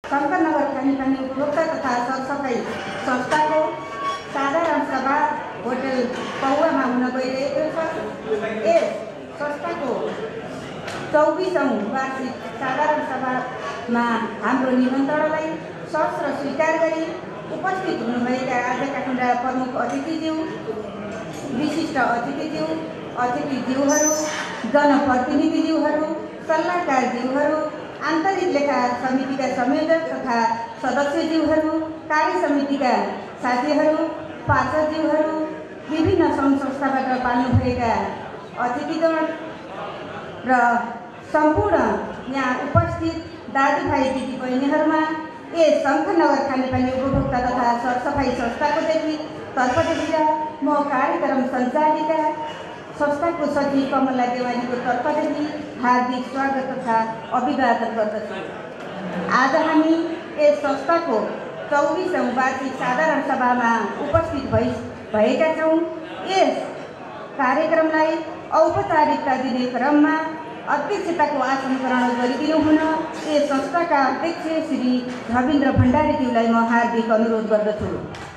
शङ्करनगर खानेपानी उपभोक्ता तथा सरसफाई संस्थाको साधारण सभा होटल पौवामा हुन गइरहेको छ। यस संस्थाको 24औं वार्षिक साधारण सभामा हाम्रो निमन्त्रणालाई सश्र स्वीकार गरी उपस्थित हुनुभएका आजका हाम्रा प्रमुख अतिथिज्यू, विशिष्ट अतिथिज्यूहरू, जनप्रतिनिधिज्यूहरू, सल्लाहकारज्यूहरू, आन्तरिक लेखा समितिका संयोजक तथा सदस्यज्यूहरू, कार्य समितिका साथीहरू, पार्षदज्यूहरू, विभिन्न सङ्घ संस्थाबाट पाल्नुभएका अतिथिगण र सम्पूर्ण यहाँ उपस्थित दाजुभाइ दिदीबहिनीहरूमा यस शङ्करनगर खानेपानी उपभोक्ता तथा सरसफाई संस्थाको तर्फदेखि म कार्यक्रम सञ्चालिका संस्थाको सचिव कमला देवानीको तर्फदेखि हार्दिक स्वागत तथा अभिवादन गर्दछु। आज हामी यस संस्थाको 24औं वार्षिक साधारण सभामा उपस्थित भएका छौँ। यस कार्यक्रमलाई औपचारिकता दिने क्रममा अध्यक्षताको आसन ग्रहण गरिदिनु हुन यस संस्थाका अध्यक्ष श्री रविन्द्र भण्डारीज्यूलाई म हार्दिक अनुरोध गर्दछु।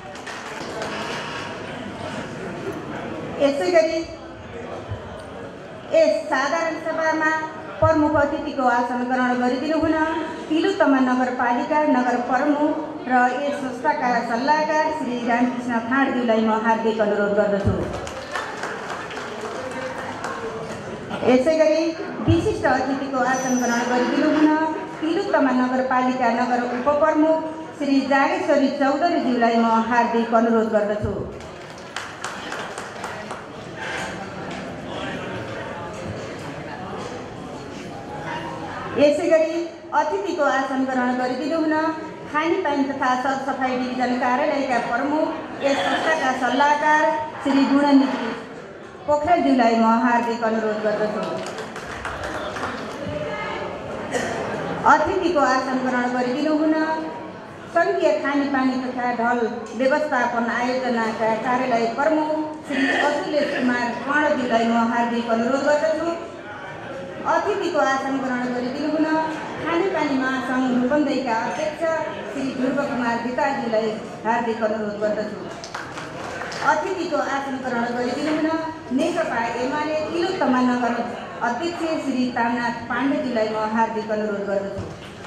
यसै गरी यस साधारण सभामा प्रमुख अतिथिको आसन ग्रहण गरिदिनु हुन तिलोत्तमा नगरपालिका नगर प्रमुख र यस संस्थाका सल्लाहकार श्री रामकृष्ण खाँडज्यूलाई म हार्दिक अनुरोध गर्दछु। यसै गरी विशिष्ट अतिथिको आसन ग्रहण गरिदिनु हुन तिलोत्तमा नगरपालिका नगर उपप्रमुख श्री जागेश्वरी चौधरीज्यूलाई म हार्दिक अनुरोध गर्दछु। यसै गरी अतिथिको आसन ग्रहण गरिदिनु हुन खानेपानी तथा सरसफाई डिभिजन कार्यालयका प्रमुख यस संस्थाका सल्लाहकार श्री गुणनिधि पोखरेलज्यूलाई म हार्दिक अनुरोध गर्दछु। अतिथिको आसन ग्रहण गरिदिनु हुन सङ्घीय खानेपानी तथा ढल व्यवस्थापन आयोजनाका कार्यालय प्रमुख श्री अतुलेश कुमार कर्णज्यूलाई म हार्दिक अनुरोध गर्दछु। अतिथिको आसन ग्रहण गरिदिनु हुन खानेपानी महासङ्घ रूपन्देहीका अध्यक्ष श्री ध्रुव कुमार विकासज्यूलाई हार्दिक अनुरोध गर्दछु। अतिथिको आसन ग्रहण गरिदिनु हुन नेकपा एमाले तिलोत्तमा नगर अध्यक्ष श्री तामनाथ पाण्डेज्यूलाई म हार्दिक अनुरोध गर्दछु।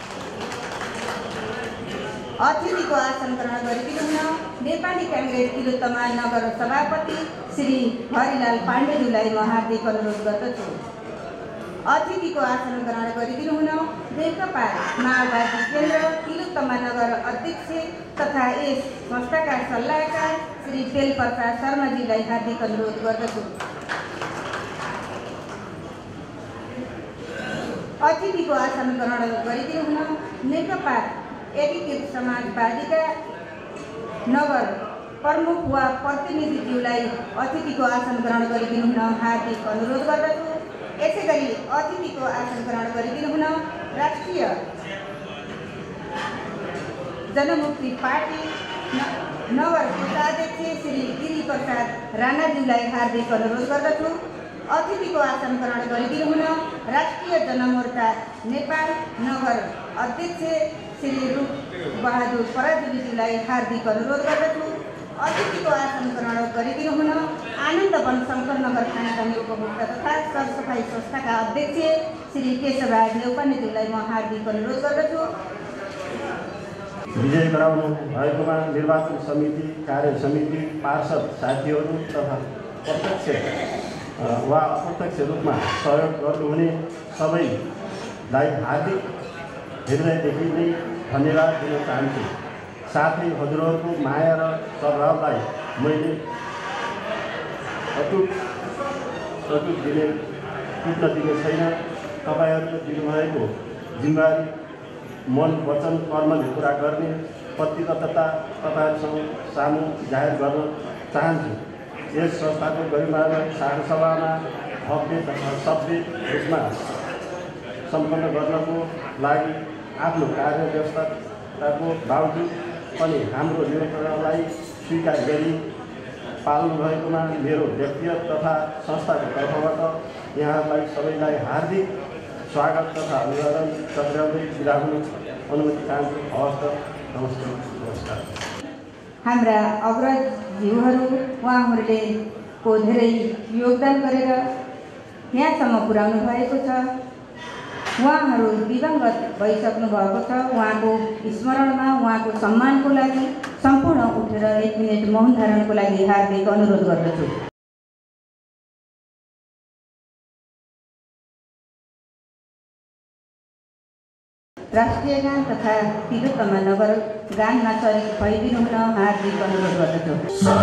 अतिथिको आसन ग्रहण गरिदिनु हुन नेपाली काङ्ग्रेस तिलोत्तमा नगर सभापति श्री हरिलाल पाण्डेज्यूलाई म हार्दिक अनुरोध गर्दछु। अतिथिको आसन ग्रहण गरिदिनु हुन नेकपा माओवादी केन्द्र तिलोत्तमा नगर अध्यक्ष तथा यस संस्थाका सल्लाहकार श्री बेलप्रसाद शर्माज्यूलाई हार्दिक अनुरोध गर्दछु। अतिथिको आसन ग्रहण गरिदिनु हुन नेकपा एकीकृत समाजवादीका नगर प्रमुख वा प्रतिनिधिज्यूलाई अतिथिको आसन ग्रहण गरिदिनु हुन हार्दिक अनुरोध गर्दछु। यसै गरी अतिथिको आसन ग्रहण गरिदिनु हुन राष्ट्रिय जनमुक्ति पार्टी नगर कोषाध्यक्ष श्री गिरिप्रसाद राणाज्यूलाई हार्दिक अनुरोध गर्दछु। अतिथिको आसन ग्रहण गरिदिनु हुन राष्ट्रिय जनमोर्चा नेपाल नगर अध्यक्ष श्री रूपबहादुर पराजुलीज्यूलाई हार्दिक अनुरोध गर्दछु। अतिथिको आसन ग्रहण गरिदिनु हुन आनन्दवन शङ्करनगर खानेपानी उपभोक्ता तथा सरसफाई संस्थाका अध्यक्ष श्री केशवराज नेउपानेज्यूलाई म हार्दिक अनुरोध गर्दछु। विजय गराउनु भएकोमा निर्वाचन समिति, कार्य समिति, पार्षद साथीहरू तथा प्रत्यक्ष वा अप्रत्यक्ष रूपमा सहयोग गर्नुहुने सबैलाई हार्दिक हृदयदेखि नै धन्यवाद दिन चाहन्छु। साथै हजुरहरूको माया र सद्भावलाई मैले अटुट दिने टुट्न दिने छैन। तपाईँहरूले दिनुभएको जिम्मेवारी मन वचन कर्मले पुरा गर्ने प्रतिबद्धता तपाईँहरूसँग सामु जाहेर गर्न चाहन्छु। यस संस्थाको गरिमालाई साधारण सभामा भव्य तथा सभ्य रूपमा सम्पन्न गर्नको लागि आफ्नो कार्य व्यवस्थाको बावजुद पनि हाम्रो निमन्त्रणालाई स्वीकार गरी पाल्नु भएकोमा मेरो व्यक्तिगत तथा संस्थाको तर्फबाट यहाँहरूलाई सबैलाई हार्दिक स्वागत तथा अभिवादन चक्राउँदै बिदा हुनु अनुमति चाहन्छु। हवस् त, नमस्ते, नमस्कार। हाम्रा अग्रजज्यूहरू उहाँहरूले को धेरै योगदान गरेर यहाँसम्म पुर्याउनु भएको छ। उहाँहरू दिवंगत भइसक्नु भएको छ। उहाँको स्मरणमा उहाँको सम्मानको लागि सम्पूर्ण उठेर 1 मिनेट मौन धारणको लागि हार्दिक अनुरोध गर्दछु। राष्ट्रिय गान तथा तिलोत्तमा नगर गानमा सरिक भइदिनु हुन हार्दिक अनुरोध गर्दछु।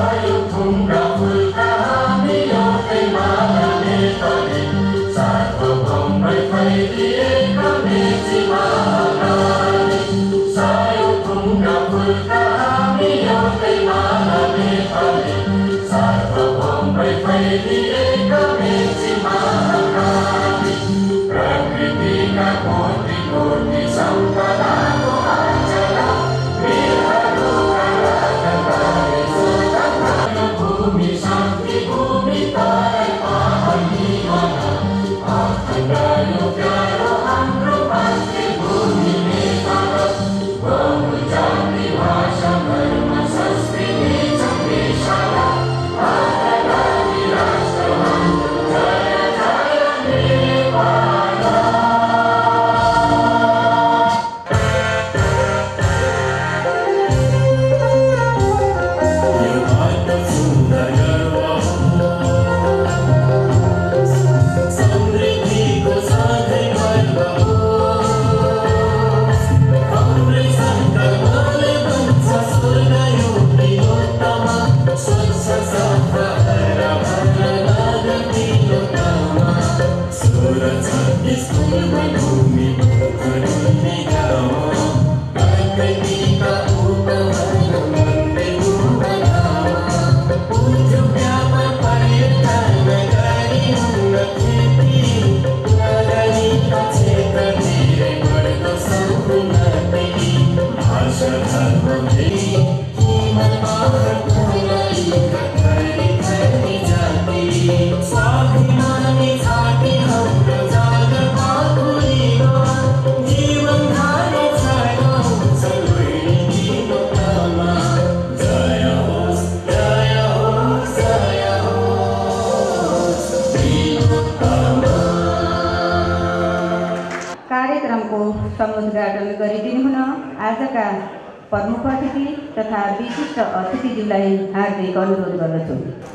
कार्यक्रमको समुद्घाटन गरिदिनु हुन आजका प्रमुख अतिथि तथा विशिष्ट अतिथिज्यूलाई हार्दिक अनुरोध गर्दछु।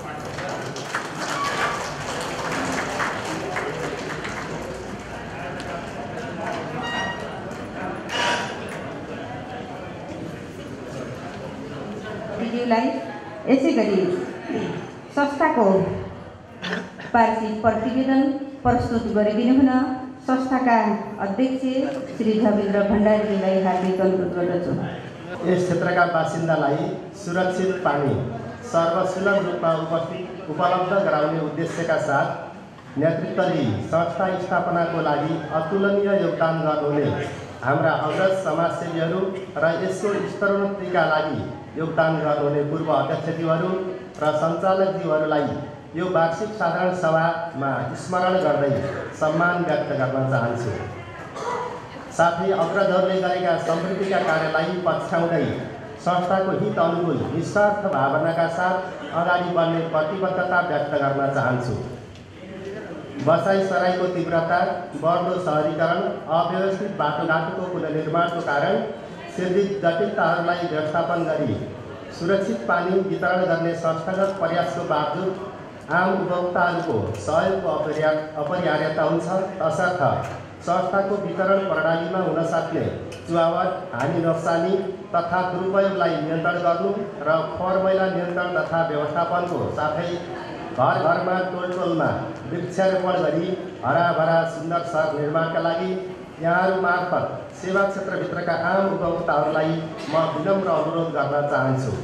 अतिथिज्यूलाई यसै गरी संस्थाको वार्षिक प्रतिवेदन प्रस्तुत गरिदिनु हुन संस्थाका अध्यक्ष श्री धवेन्द्र भण्डारीलाई हार्दिक अनुरोध गर्दछु। यस क्षेत्रका बासिन्दालाई सुरक्षित पानी सर्वसुलभ रूपमा उपलब्ध गराउने उद्देश्यका साथ नेतृत्वले संस्था स्थापनाको लागि अतुलनीय योगदान गर्नुहुने हाम्रा अग्रज समाजसेवीहरू र यसको स्तरोन्नतिका लागि योगदान गर्नुहुने पूर्व अध्यक्षज्यूहरू र सञ्चालकज्यूहरूलाई यो वार्षिक साधारण सभामा स्मरण गर्दै सम्मान व्यक्त गर्न चाहन्छु। साथै अग्रजहरूले गरेका समृद्धिका कार्यलाई पछ्याउँदै संस्थाको हित अनुकूल निस्वार्थ भावनाका साथ अगाडि बढ्ने प्रतिबद्धता व्यक्त गर्न चाहन्छु। बसाइसराईको तीव्रता, बढ्दो सहरीकरण, अव्यवस्थित बाटोघाटोको पुनर्निर्माणको कारण सिर्जित जटिलताहरूलाई व्यवस्थापन गरी सुरक्षित पानी वितरण गर्ने संस्थागत प्रयासको बावजुद आम उपभोक्ताहरूको सहयोगको अपरिहार्यता हुन्छ। तसर्थ संस्थाको वितरण प्रणालीमा हुन सक्ने चुहावट, हानि नोक्सानी तथा दुरुपयोगलाई नियन्त्रण गर्नु र फोहोर मैला नियन्त्रण तथा व्यवस्थापनको साथै घर घरमा टोल टोलमा वृक्षारोपण गरी हराभरा सुन्दर सहर निर्माणका लागि यहाँहरू मार्फत सेवा क्षेत्रभित्रका आम उपभोक्ताहरूलाई म विनम्र अनुरोध गर्न चाहन्छु।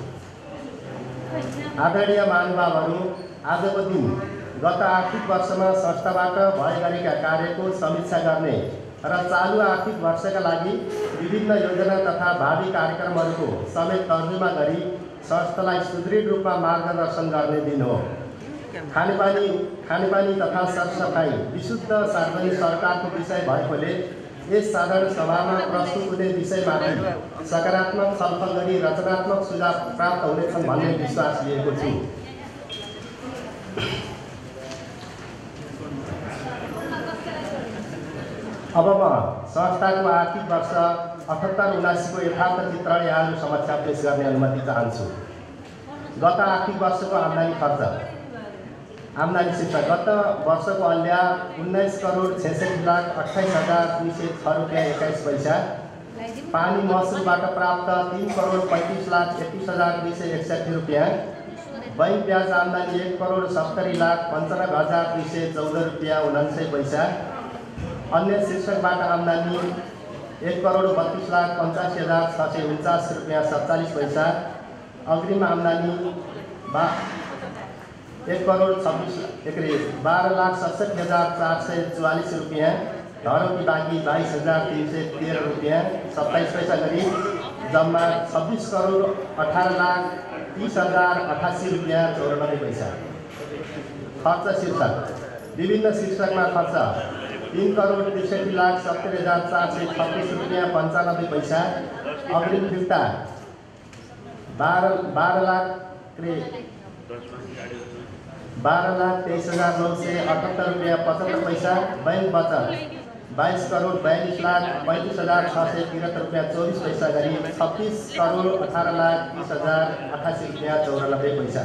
आदरणीय महानुभावहरू, आजको दिन गत आर्थिक वर्षमा संस्थाबाट भए गरेका कार्यको समीक्षा गर्ने र चालु आर्थिक वर्षका लागि विभिन्न योजना तथा भावी कार्यक्रमहरूको समेत तर्जुमा गरी संस्थालाई सुदृढ रूपमा मार्गदर्शन गर्ने दिन हो। खानेपानी तथा सरसफाई विशुद्ध सार्वजनिक सरकारको विषय भएकोले यस साधारण सभामा प्रस्तुत हुने विषयमाथि सकारात्मक छलफल गरी रचनात्मक सुझाव प्राप्त हुनेछन् भन्ने विश्वास लिएको छु। अब म संस्थाको आर्थिक वर्ष 78-79 को यथार्थ चित्रण यहाँहरू समक्ष पेश गर्ने अनुमति चाहन्छु। गत आर्थिक वर्षको आम्दानी शीर्षक गत वर्षको अन्य 19,66,28,206 रुपियाँ 21 पैसा, पानी महसुलबाट प्राप्त 3,35,31,261 रुपियाँ, बैंक ब्याज आम्दानी 1,70,95,214 रुपियाँ 99 पैसा, अन्य शीर्षकबाट आम्दानी 1,32,85,649 रुपियाँ 47 पैसा, अग्रिम आम्दानी 12,67,444 रुपियाँ, धरोकी बाँकी 22,313 रुपियाँ 27 पैसा गरी जम्मा 26,18,30,088 रुपियाँ 94 पैसा। खर्च शीर्षक विभिन्न शीर्षकमा खर्च 3,63,70,436 रुपियाँ 95 पैसा, अग्रिम फिर्ता 12,23,978 रुपियाँ 75 पैसा, बैंक बचत 22,42,35,673 रुपियाँ 24 पैसा गरी 26,18,30,088 रुपियाँ 94 पैसा।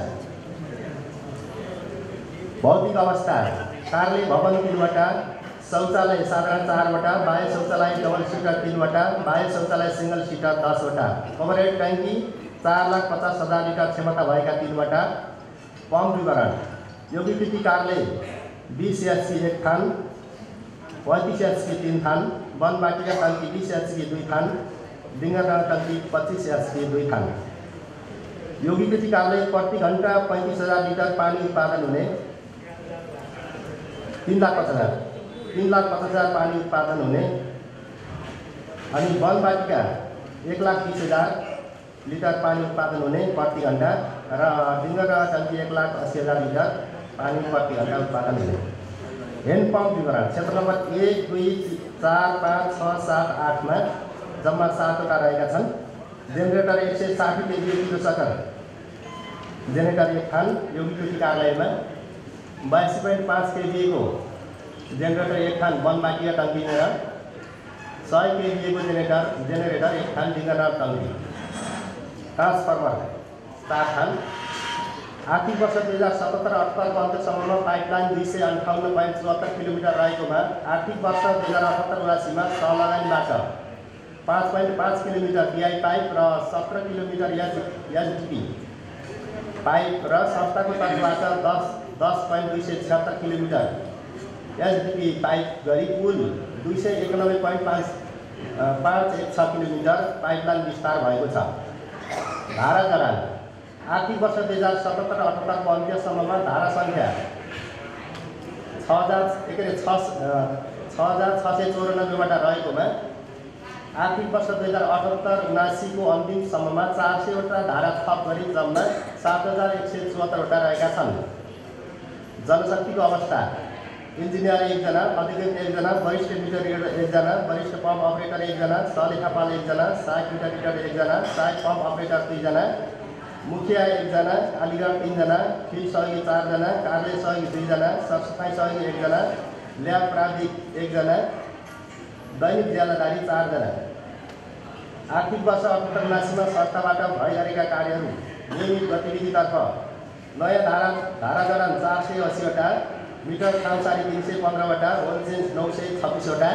भौतिक अवस्था कार्यालय भवन 3वटा, शौचालय साधारण 4वटा, बाह्य शौचालय डबल सिटर 3वटा, बाह्य शौचालय सिंगल सिटर 10वटा, ओभरहेड ट्याङ्की 4,50,000 लिटर क्षमता भएका 3वटा। पम्प विवरण योगिकृति कार्यालय 20 एचपी 1 थान, 35 एचपी 3 थान, वन बाटिका टङ्की 20 एचपी 2 थान, डिङ्गरडाँडा टङ्की 25 एचपी 2 थान। योगिकृति कार्यालय प्रति घण्टा 35,000 लिटर पानी उत्पादन हुने 3,50,000 पानी उत्पादन हुने, अनि वन बाटिका 1,20,000 लिटर पानी उत्पादन हुने प्रति घण्टा र डिङ्गरडाँडा टङ्की 1,80,000 लिटर पानी प्रति घण्टा उत्पादन हुने। ह्यान्ड पम्प विवरण क्षेत्र नम्बर 1, 2, 4, 5, 6, 7, 8 मा जम्मा 7वटा रहेका छन्। जेनेरेटर 160 केभी किलो सकर जेनेरेटर 1 थान योगिकृति कार्यालयमा, 82.5 केभी को जेनेरेटर 1 थान वन बाटिका टङ्की र 100 केभी को जेनेरेटर 1 थान डिङ्गरडाँडा टङ्की। ट्रान्सफर्मर 4 थान। आर्थिक वर्ष 2077-78 को अन्त्यसम्ममा पाइपलाइन 258.74 किलोमिटर रहेकोमा आर्थिक वर्ष 2078-79 मा सहलगानीबाट 5.5 किलोमिटर DI पाइप र 17 किलोमिटर एचडिपी पाइप र संस्थाको तर्फबाट 10.276 किलोमिटर एचडिपी पाइप गरी कुल 291.516 किलोमिटर पाइपलाइन विस्तार भएको छ। धारा जडान आर्थिक वर्ष 2077-78 को अन्त्यसम्ममा धारा सङ्ख्या 6,694 बाट रहेकोमा आर्थिक वर्ष 2078-79 को अन्तिमसम्ममा 400 वटा धारा थप गरी जम्मा 7,174 वटा रहेका छन्। जनशक्तिको अवस्था इन्जिनियर 1 जना, अधिकृत 1 जना, वरिष्ठ मिटर रिडर 1 जना, वरिष्ठ पम्प अपरेटर 1 जना, सहलेखापाल 1 जना, सहायक मिटर रिडर 1 जना, सहायक पम्प अपरेटर 3 जना, मुखिया 1 जना, कालीगढ 3 जना, फिल्ड सहयोगी 4 जना, कार्यालय सहयोगी 2 जना, सरसफाई सहयोगी 1 जना, ल्याब प्राविधिक 1 जना, दैनिक ज्यालादारी 4 जना। आर्थिक वर्ष 78-79 मा संस्थाबाट भइरहेका कार्यहरू नियमित गतिविधितर्फ नयाँ धारा जडान 480 वटा, मिटर ठाउँसारी 315 वटा, ओइल चेन्ज 926 वटा।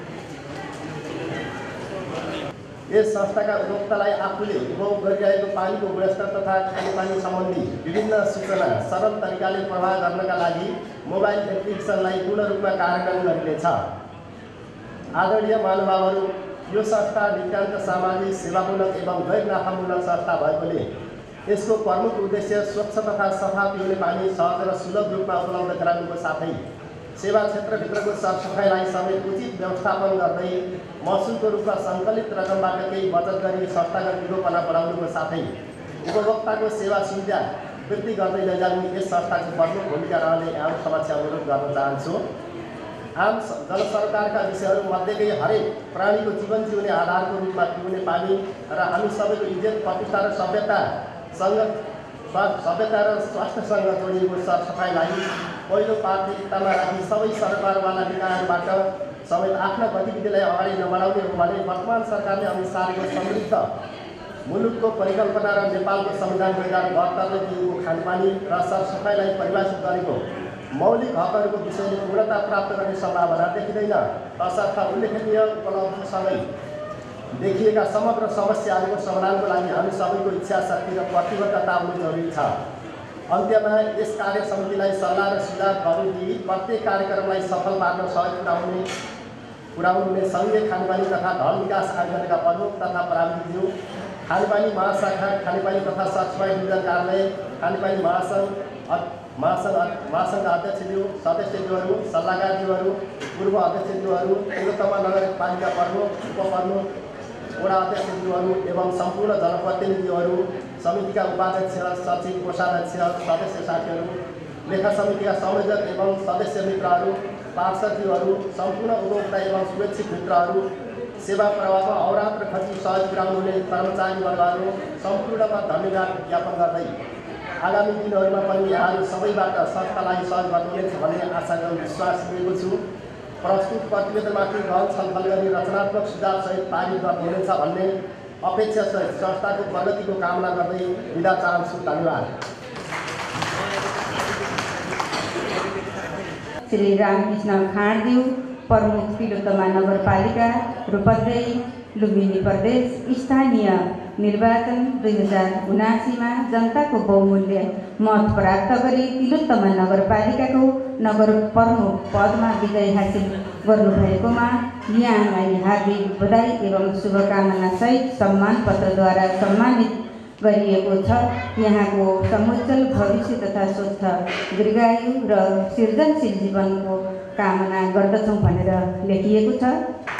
यस संस्थाका उपभोक्तालाई आफूले उपभोग गरिरहेको पानीको गुणस्तर तथा खानेपानी सम्बन्धी विभिन्न सूचना सरल तरिकाले प्रवाह गर्नका लागि मोबाइल एप्लिकेसनलाई पूर्ण रूपमा कार्यान्वयन गरिनेछ। आदरणीय महानुभावहरू, यो संस्था नितान्त सामाजिक सेवामूलक एवं गैर नाफामूलक संस्था भएकोले यसको प्रमुख उद्देश्य स्वच्छ तथा सफा पिउने पानी सहज र सुलभ रूपमा उपलब्ध गराउनुको साथै सेवा क्षेत्रभित्रको सरसफाइलाई समेत उचित व्यवस्थापन गर्दै महसुलको रूपमा सङ्कलित रकमबाट केही बचत गरी संस्थागत विलोपना बढाउनुको साथै उपभोक्ताको सेवा सुविधा वृद्धि गर्दै लैजाने यस संस्थाको प्रमुख भूमिका रहने आम समक्ष अनुरोध गर्न चाहन्छु। आम जनसरकारका विषयहरूमध्येकै हरेक प्राणीको जीवन जिउने आधारको रूपमा पिउने पानी र हामी सबैको इज्जत प्रतिष्ठा र सभ्यतासँग सभ्यता र स्वास्थ्यसँग जोडिएको सरसफाइलाई पहिलो प्राथमिकतामा राखी सबै सरकारवाला निकायहरूबाट समेत आफ्ना गतिविधिलाई अगाडि नबढाउने हो भने वर्तमान सरकारले अनुसारको समृद्ध मुलुकको परिकल्पना र नेपालको संविधान 2072ले दिएको खानपानी र सरसफाइलाई परिभाषित गरेको मौलिक हकहरूको विषयले पूर्णता प्राप्त गर्ने सम्भावना देखिँदैन। तसर्थ उल्लेखनीय उपलब्धिसँगै देखिएका समग्र समस्याहरूको समाधानको लागि हामी सबैको इच्छा शक्ति र प्रतिबद्धता हुनु जरुरी छ। अन्त्यमा यस कार्य समितिलाई सल्लाह र सुझाव गरी प्रत्येक कार्यक्रमलाई सफल पार्न सहयोग पुर्याउने सङ्घीय खानेपानी तथा ढल विकास आयोजनाका प्रमुख तथा प्राविधिकज्यू, खानेपानी महाशाखा, खानेपानी तथा सरसफाइ नियोजन कार्यालय, खानेपानी महासङ्घका अध्यक्षज्यू, सदस्यज्यूहरू, सल्लाहकारज्यूहरू, पूर्व अध्यक्षज्यूहरू, पूर्वतमा नगरपालिका प्रमुख, उपप्रमुख, वडा अध्यक्षज्यूहरू एवं सम्पूर्ण जनप्रतिनिधिहरू, समितिका उपाध्यक्ष, सचिव, कोषाध्यक्ष, सदस्य साथीहरू, लेखा समितिका संयोजक एवं सदस्य मित्रहरू, पार्षदज्यूहरू, सम्पूर्ण उपभोक्ता एवं सुरक्षित मित्रहरू, सेवा प्रवाहमा अहोरात्र खर्ची सहयोग पुर्याउनुहुने कर्मचारी वर्गहरू सम्पूर्णमा धन्यवाद ज्ञापन गर्दै आगामी दिनहरूमा पनि यहाँहरू सबैबाट संस्थालाई सहयोग गर्नुहुनेछ भन्ने आशा र विश्वास लिएको छु। प्रस्तुत प्रतिवेदनमाथि गहन छलफल गरी रचनात्मक सुझावसहित पारित गर्नुहुनेछ भन्ने अपेक्षासहित संस्थाको प्रगतिको कामना गर्दै बिदा चाहन्छु। धन्यवाद। श्री रामकृष्ण खाँडज्यू, प्रमुख तिलोत्तमा नगरपालिका, रूपन्देही, लुम्बिनी प्रदेश। स्थानीय निर्वाचन 2079 जनताको बहुमूल्य मत प्राप्त गरी तिलोत्तमा नगरपालिकाको नगर प्रमुख पदमा विजय हासिल गर्नुभएकोमा यहाँलाई हार्दिक बधाई एवं शुभकामना सहित सम्मान पत्रद्वारा सम्मानित गरिएको छ। यहाँको समुज्जवल भविष्य तथा स्वस्थ दीर्घायु र सृजनशील जीवनको कामना गर्दछौँ भनेर लेखिएको छ।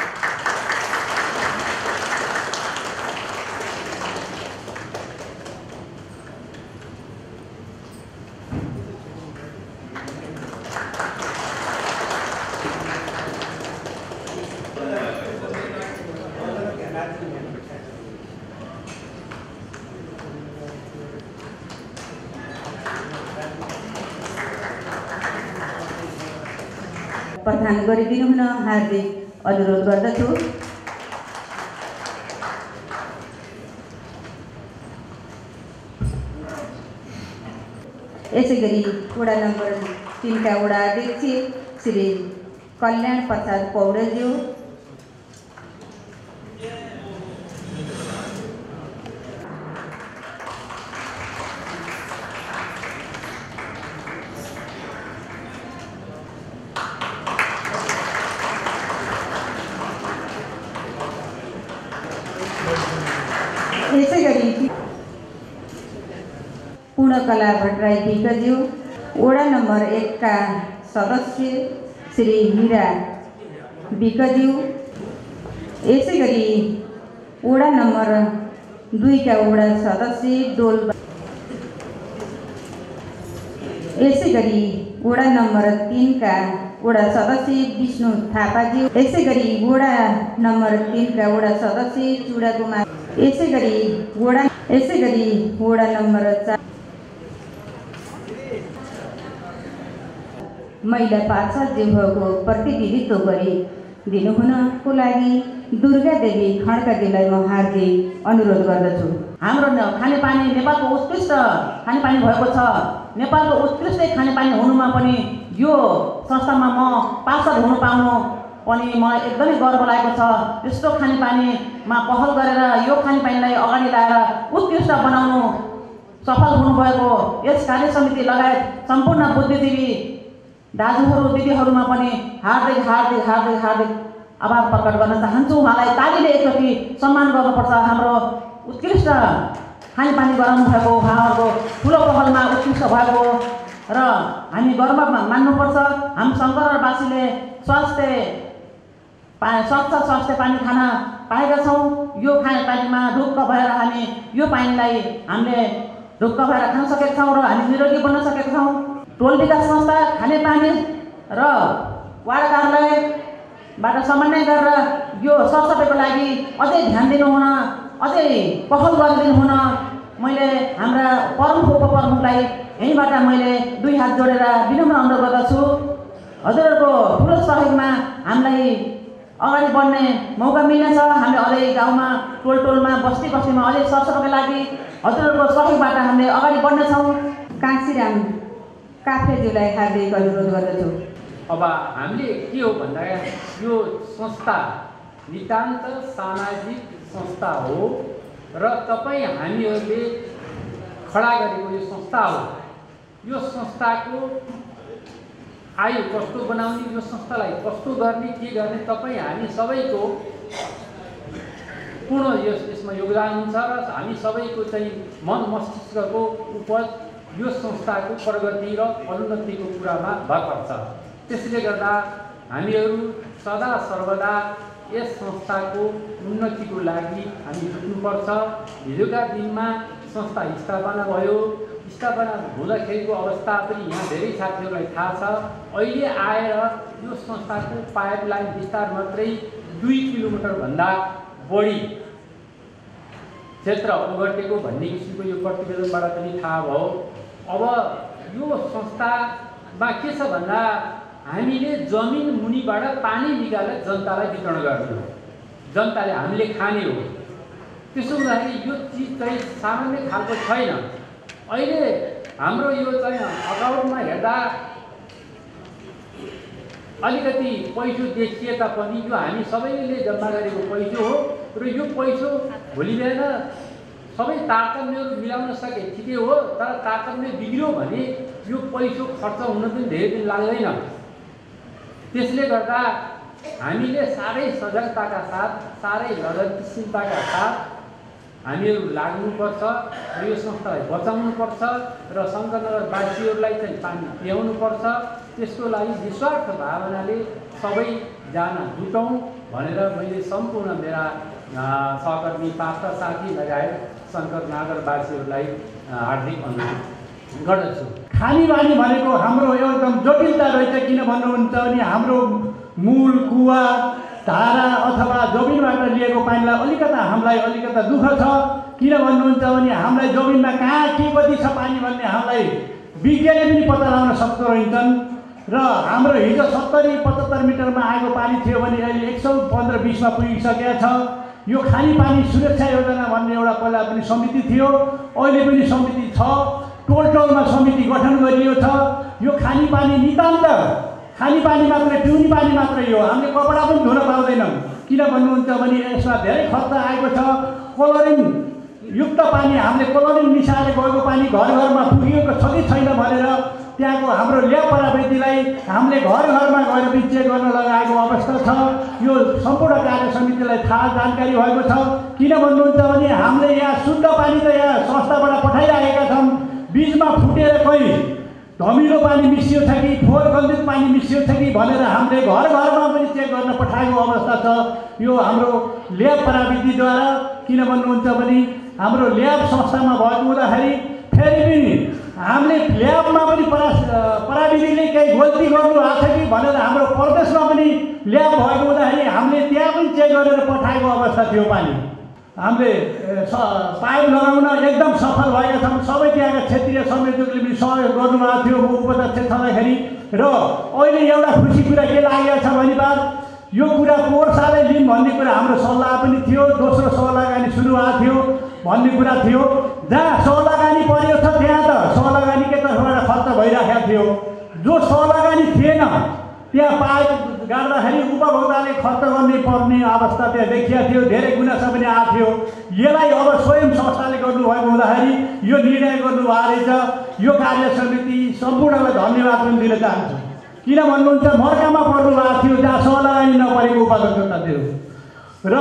प्रदान गरिदिनु हुन हार्दिक अनुरोध गर्दछु। यसैगरी वडा नम्बर 3 का वडा अध्यक्ष श्री कल्याण प्रसाद पौडेलज्यू, यसैगरी पूर्णकला भट्टराई विकज्यू, वडा नम्बर 1 का सदस्य श्री मीरा विकज्यू, यसैगरी वडा नम्बर 2 का वडा सदस्य डोल, यसैगरी वडा नम्बर 3 का वडा सदस्य विष्णु थापाज्यू, यसैगरी वडा नम्बर 3 का वडा सदस्य चुडा कुमार, यसैगरी वडा नम्बर 4 महिला पार्षदज्यूहरूको प्रतिनिधित्व गरी दिनुहुनको लागि दुर्गा देवी खड्काज्यूलाई म हार्दिक अनुरोध गर्दछु। हाम्रो खानेपानी नेपालको उत्कृष्ट खानेपानी भएको छ। नेपालको उत्कृष्ट खानेपानी हुनुमा पनि यो संस्थामा म पार्षद हुनु पाउनु पनि मलाई एकदमै गर्व लागेको छ। यस्तो खानेपानीमा पहल गरेर यो खानेपानीलाई अगाडि ल्याएर उत्कृष्ट बनाउनु सफल हुनुभएको यस कार्य समिति लगायत सम्पूर्ण बुद्धिजीवी दाजुहरू दिदीहरूमा पनि हार्दिक हार्दिक हार्दिक हार्दिक आभार प्रकट गर्न चाहन्छु। उहाँलाई तालीले एकचोटि सम्मान गर्नुपर्छ। हाम्रो उत्कृष्ट खानेपानी गराउनु भएको उहाँहरूको ठुलो पहलमा उत्कृष्ट भएको र हामी गर्व मान्नुपर्छ। हामी शङ्करवासीले स्वच्छ स्वास्थ्य पानी खान पाएका छौँ। यो खानेपानीमा ढुक्क भएर हामी यो पानीलाई हामीले ढुक्क भएर खान सकेका छौँ र हामी निरोगी बन्न सकेका छौँ। टोल विकास संस्था खानेपानी र वार्ड कार्यालयबाट समन्वय गरेर यो सरसफाइको लागि अझै ध्यान दिनु हुन, अझै पहल गरिदिनु हुन मैले हाम्रा प्रमुख उपप्रमुखलाई यहीँबाट मैले 2 हात जोडेर विनम्र अनुरोध गर्दछु। हजुरहरूको ठुलो सहयोगमा हामीलाई अगाडि बढ्ने मौका मिल्नेछ। हामीले अझै गाउँमा टोलमा बस्तीमा अझै सरसफाइको लागि हजुरहरूको सहयोगबाट हामीले अगाडि बढ्नेछौँ। काशीराम काफ्रेज्यूलाई हार्दिक अनुरोध गर्दछु। अब हामीले के हो भन्दा यो संस्था नितान्त सामाजिक संस्था हो र तपाईँ हामीहरूले खडा गरेको यो संस्था हो। यो संस्थाको आयु कस्तो बनाउने, यो संस्थालाई कस्तो गर्ने, के गर्ने तपाईँ हामी सबैको पूर्ण यसमा योगदान हुन्छ र हामी सबैको चाहिँ मन मस्तिष्कको उपज यो संस्थाको प्रगति र अनुन्नतिको कुरामा भर पर्छ। त्यसले गर्दा हामीहरू सदा सर्वदा यस संस्थाको उन्नतिको लागि हामी जुट्नुपर्छ। हिजोका दिनमा संस्था स्थापना भयो, स्थापना हुँदाखेरिको अवस्था पनि यहाँ धेरै साथीहरूलाई थाहा छ। अहिले आएर यो संस्थाको पाइपलाइन विस्तार मात्रै 2 किलोमिटरभन्दा बढी क्षेत्र ओगटेको भन्ने किसिमको यो प्रतिवेदनबाट पनि थाहा भयो। अब यो संस्थामा के छ भन्दा हामीले जमिन मुनिबाट पानी निकालेर जनतालाई वितरण गर्ने हो, जनताले हामीले खाने हो। त्यसो हुँदाखेरि यो चिज चाहिँ सामान्य खालको छैन। अहिले हाम्रो यो चाहिँ अकाउन्टमा हेर्दा अलिकति पैसो देखिए तापनि यो हामी सबैले जम्मा गरेको पैसो हो र यो पैसो भोलि बिहान सबै तारतम्यहरू मिलाउन सके ठिकै हो, तर तारतम्य बिग्रियो भने यो पैसो खर्च हुन पनि धेरै दिन लाग्दैन। त्यसले गर्दा हामीले साह्रै सजगताका साथ, साह्रै लगनशीलताका साथ हामीहरू लाग्नुपर्छ र यो संस्थालाई बचाउनुपर्छ र शङ्करनगरवासीहरूलाई चाहिँ पानी पियाउनुपर्छ। त्यसको लागि निस्वार्थ भावनाले सबैजना जुटौँ भनेर मैले सम्पूर्ण मेरा सहकर्मी पात्र साथी लगायत शङ्करनगरवासीहरूलाई हार्दिक अनुरोध गर्दछु। खानीबानी भनेको हाम्रो एकदम जटिलता रहेछ। किन भन्नुहुन्छ भने हाम्रो मूल कुवा धारा अथवा जमिनबाट लिएको पानीलाई हामीलाई अलिकता दुःख छ। किन भन्नुहुन्छ भने हामीलाई जमिनमा कहाँ के कति छ पानी भन्ने हामीलाई विज्ञानले पनि पत्ता लगाउन सक्दो रहेछन्। र हाम्रो हिजो 70-75 मिटरमा आएको पानी थियो भने अहिले 115-20 मा पुगिसकेको छ। यो खानेपानी सुरक्षा योजना भन्ने एउटा पहिला पनि समिति थियो, अहिले पनि समिति छ। टोलमा समिति गठन गरियो छ। यो खानेपानी नितान्त खानेपानी मात्रै, पिउने पानी मात्रै हो। हामीले कपडा पनि धुन पाउँदैनौँ। किन भन्नुहुन्छ भने यसमा धेरै खर्च आएको छ। क्लोरिन युक्त पानी, हामीले क्लोरिन मिसाएर गएको पानी घर घरमा पुगेको छ कि छैन भनेर त्यहाँको हाम्रो ल्याब प्राविधिकलाई हामीले घर घरमा गएर पनि चेक गर्न लगाएको अवस्था छ। यो सम्पूर्ण कार्य समितिलाई थाहा जानकारी भएको छ। किन भन्नुहुन्छ भने हामीले यहाँ शुद्ध पानी त यहाँ संस्थाबाट पठाइरहेका छौँ, बीचमा फुटेर कोही धमिलो पानी मिसियो छ कि फोहोर गन्धित पानी मिसियो छ कि भनेर हामीले घर घरमा पनि चेक गर्न पठाएको अवस्था छ। यो हाम्रो ल्याब प्राविधिकद्वारा। किन भन्नुहुन्छ भने हाम्रो ल्याब संस्थामा भएको हुँदाखेरि फेरि पनि हामीले ल्याबमा पनि प्राविधिकले केही गल्ती गर्नु भएको छ कि भनेर हाम्रो प्रदेशमा पनि ल्याब भएको हुँदाखेरि हामीले त्यहाँ पनि चेक गरेर पठाएको अवस्था थियो। पानी हामीले पाइप लगाउन एकदम सफल भएका छौँ। सबै त्यहाँका क्षेत्रीय संयोजकले पनि सहयोग गर्नुभएको थियो म उपाध्यक्ष छँदाखेरि। र अहिले एउटा खुसी कुरा के लागेको छ भने यो कुरा पोहोर सालै लिउँ भन्ने कुरा हाम्रो सल्लाह पनि थियो। दोस्रो सहलगानी सुरु भएको थियो भन्ने कुरा थियो। जहाँ सहलगानी परेको छ त्यहाँ त सहलगानीकै तर्फबाट खर्च भइरहेको थियो। जो सहलगानी थिएन त्यहाँ पाइप गाड्दाखेरि उपभोक्ताले खर्च गर्ने पर्ने अवस्था त्यहाँ देखिएको थियो। धेरै गुनासो पनि आएको थियो। यसलाई अब स्वयं संस्थाले गर्नुभएको हुँदाखेरि यो निर्णय गर्नुभएको रहेछ। यो कार्य समिति सम्पूर्णलाई धन्यवाद पनि दिन चाहन्छु। किन भन्नुहुन्छ मर्कामा पर्नु भएको थियो जहाँ सहलगानी नपरेको उपाध्यक्षता थियो। र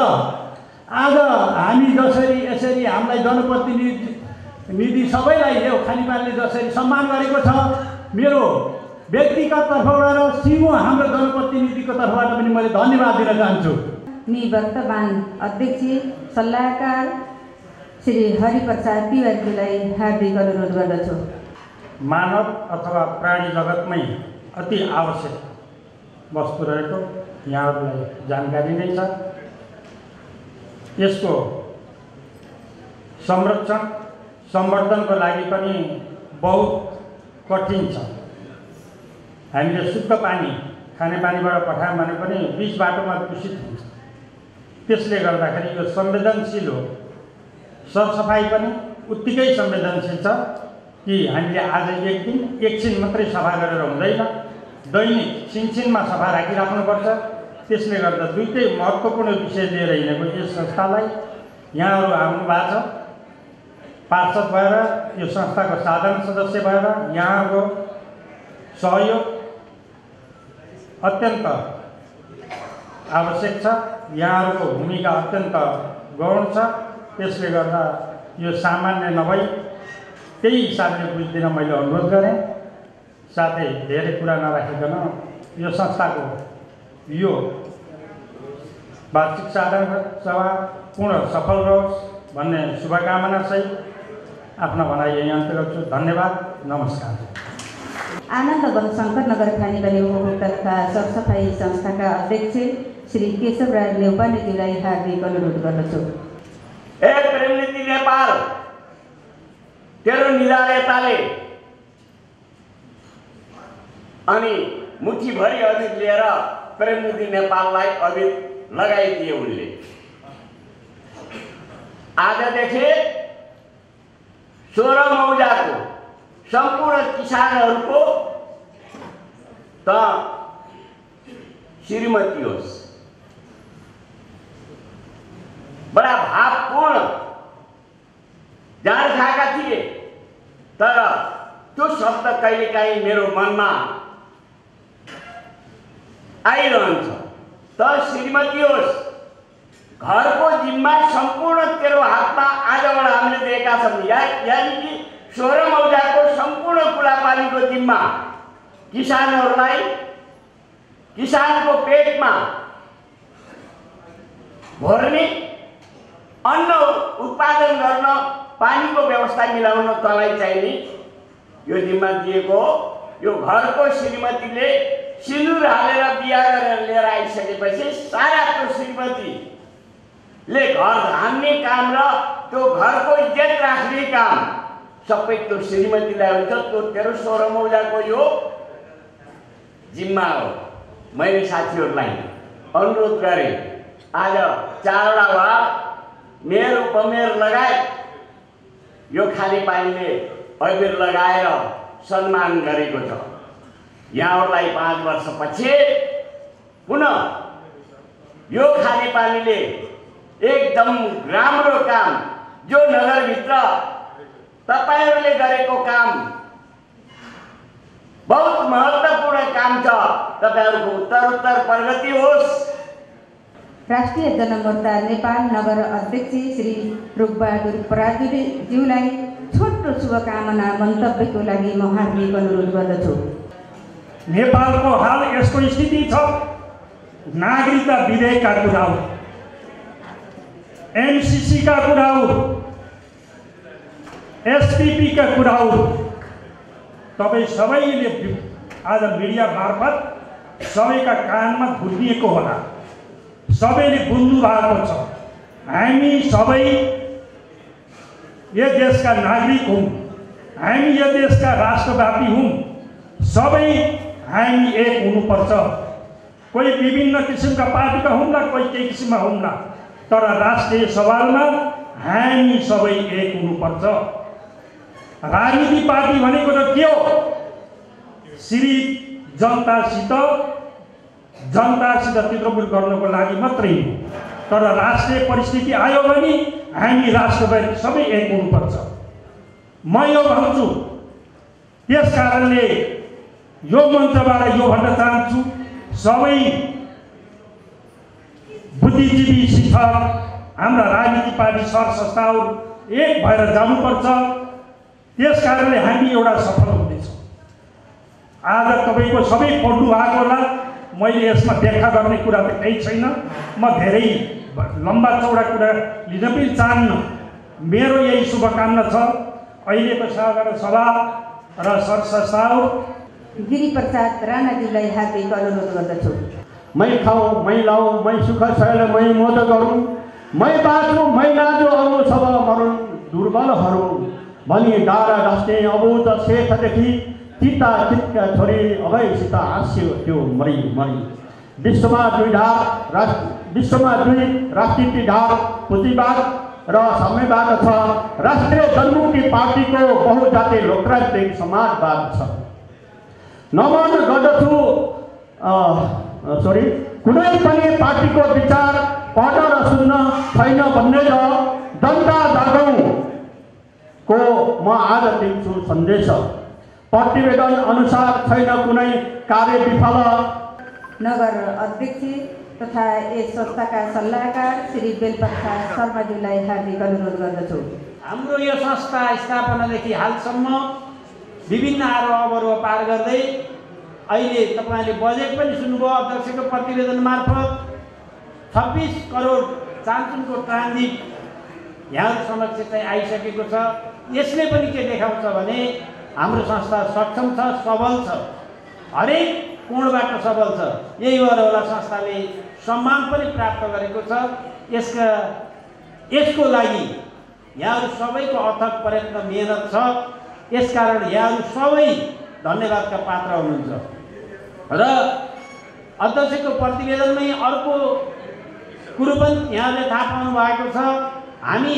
आज हामी जसरी यसरी हामीलाई जनप्रतिनिधि सबैलाई यो खानेपानीले जसरी सम्मान गरेको छ, मेरो व्यक्तिगत तर्फबाट सिमो हाम्रो जनप्रतिनिधिको तर्फबाट पनि मैले धन्यवाद दिन चाहन्छु। निवर्तमान अध्यक्ष सल्लाहकार श्री हरिप्रसाद तिवारीज्यूलाई हार्दिक अनुरोध गर्दछु। मानव अथवा प्राणी जगतमै अति आवश्यक वस्तु रहेको यहाँहरूलाई जानकारी नै छ। यसको संरक्षण संवर्धनको लागि पनि बहुत कठिन छ। हामीले शुद्ध पानी खानेपानीबाट पठायौँ भने पनि बीच बाटोमा दूषित हुन्छ। त्यसले गर्दाखेरि यो संवेदनशील हो। सरसफाइ पनि उत्तिकै संवेदनशील छ कि हामीले आज एक दिन एकछिन मात्रै सफा गरेर हुँदैन, दैनिक छिनछिनमा सफा राखिराख्नुपर्छ। त्यसले गर्दा दुईटै महत्त्वपूर्ण विषय लिएर हिँडेको यस संस्थालाई यहाँहरू आउनु भएको छ। पार्षद भएर यो संस्थाको साधारण सदस्य भएर यहाँको सहयोग अत्यन्त आवश्यक छ। यहाँहरूको भूमिका अत्यन्त गौण छ। त्यसले गर्दा यो सामान्य नभई त्यही हिसाबले बुझ्दिन मैले अनुरोध गरेँ। साथै धेरै कुरा नराखिकन यो संस्थाको यो वार्षिक साधारण सभा पूर्ण सफल रहोस् भन्ने शुभकामना सहित आफ्नो भनाइ यही अन्त्य गर्छु। धन्यवाद, नमस्कार। आनन्द वन शङ्कर नगर खानेपानी उपभोक्ता तथा सरसफाई संस्थाका अध्यक्ष श्री केशवराज नेपालीज्यूलाई हार्दिक अनुरोध गर्दछु। ए प्रेमनीति नेपाल, तेरो निधारताले अनि मुठीभरि अभित लिएर प्रेमनीति नेपाललाई अभित लगाइदिए उनले। आजदेखि 16 मौजाको सम्पूर्ण किसानहरूको त श्रीमती होस्। बडा भावपूर्ण जान खाएका थिए, तर त्यो शब्द कहिलेकाहीँ मेरो मनमा आइरहन्छ। त श्रीमती होस्, घरको जिम्मा सम्पूर्ण तेरो हातमा आजबाट हामीले दिएका छौँ। यानि कि 16 मौजाको सम्पूर्ण कुलापानीको जिम्मा किसानहरूलाई किसानको पेटमा भर्ने, अन्न उत्पादन गर्न, पानीको व्यवस्था मिलाउन तँलाई चाहिने यो जिम्मा दिएको। यो घरको श्रीमतीले सिन्दुर हालेर बिहा गरेर लिएर आइसकेपछि सारा त्यो श्रीमतीले घर धान्ने काम र त्यो घरको इज्जत राख्ने काम सबै त्यो श्रीमतीलाई हुन्छ। त्यो तेरो 16 मौजाको यो जिम्मा हो। मैले साथीहरूलाई अनुरोध गरेँ, आज 4वटा वार्ड मेयर उपमेयर लगायत यो खानेपानीले अबिर लगाएर सम्मान गरेको छ। यहाँहरूलाई 5 वर्षपछि पुनः यो खानेपानीले एकदम राम्रो काम, जो नगरभित्र तपाईहरूले गरेको काम बहुत महत्त्वपूर्ण काम छ, तपाईहरूको उत्तरोत्तर प्रगति होस्। राष्ट्रिय जनमोर्चा नेपाल नगर अध्यक्ष श्री रूपबहादुर पराजुलीज्यूलाई छोटो शुभकामना मन्तव्यको लागि म हार्दिक अनुरोध गर्दछु। नेपालको हाल यसको स्थिति छ, नागरिकता विधेयकका कुरा हो, एमसीसी का कुरा हो, एसपीपी का कुरा हो। तपाईँ सबैले आज मिडिया मार्फत सबैका कानमा गुन्जिएको होला, सबैले बुझ्नु भएको छ। हामी सबै यो देशका नागरिक हौँ, हामी यो देशका राष्ट्रव्यापी हौँ। सबै हामी एक हुनुपर्छ। कोही विभिन्न किसिमका पार्टीका हुन्ला, कोही केही किसिममा हुन्ला, तर राष्ट्रिय सवालमा हामी सबै एक हुनुपर्छ। राजनीति पार्टी भनेको त के हो? श्री जनतासित चित्रबुट गर्नको लागि मात्रै हो। तर राष्ट्रिय परिस्थिति आयो भने हामी राष्ट्रव्यापी सबै एक हुनुपर्छ। म यो भन्छु, त्यस कारणले यो मञ्चबाट यो भन्न चाहन्छु, सबै बुद्धिजीवी शिक्षक हाम्रा राजनीतिक पार्टी सर संस्थाहरू एक भएर जानुपर्छ। त्यस कारणले हामी एउटा सफल हुनेछौँ। आज तपाईँको सबै पढ्नु भएको होला, मैले यसमा व्याख्या गर्ने कुरा त केही छैन। म धेरै लम्बा चौडा कुरा लिन पनि चाहन्न। मेरो यही शुभकामना छ। अहिलेको साधारण सभा र सरससाउ गिरिप्रसाद राणाज्यूलाई हार्दिक अनुरोध गर्दछु। मै खाऊँ, मै लाऊँ, मै सुख छैन, मै मोद गरौँ, मै बाँचौँ, मै नाचो, अरू सब मरुन् दुर्बलहरू भनी डाँडा डस्ने अबुझ शेखदेखि चिता चितका छोरी अभयसित हाँस्यो त्यो मरि मरि। विश्वमा दुई राजनीति ढाल पुँजीवाद र साम्यवाद छ। राष्ट्रिय जनमुक्ति पार्टीको बहुजातीय लोकतान्त्रिक समाजवाद छ। नमन गर्दछु कुनै पनि पार्टीको विचार पढ्न र सुन्न छैन भन्ने र जनता जागौँको म आज दिन्छु सन्देश। प्रतिवेदन अनुसार छैन कुनै कार्यविफल। नगर अध्यक्ष तथा यस संस्थाका सल्लाहकार श्री बेलप्रसाद शर्माज्यूलाई हार्दिक अनुरोध गर्दछु। हाम्रो यो संस्था स्थापनादेखि हालसम्म विभिन्न आरोह अवरोह पार गर्दै अहिले तपाईँले बजेट पनि सुन्नुभयो। अध्यक्षको प्रतिवेदन मार्फत 26 करोड चान्चुनको ट्रान्जिट यहाँहरू समक्ष चाहिँ आइसकेको छ। यसले पनि के देखाउँछ भने हाम्रो संस्था सक्षम छ, सबल छ, हरेक कोणबाट सबल छ। यही भएर होला संस्थाले सम्मान पनि प्राप्त गरेको छ। यसको लागि यहाँहरू सबैको अथक प्रयत्न मेहनत छ। यसकारण यहाँहरू सबै धन्यवादका पात्र हुनुहुन्छ। र अध्यक्षको प्रतिवेदनमै अर्को कुरो पनि यहाँले थाहा पाउनु भएको छ। हामी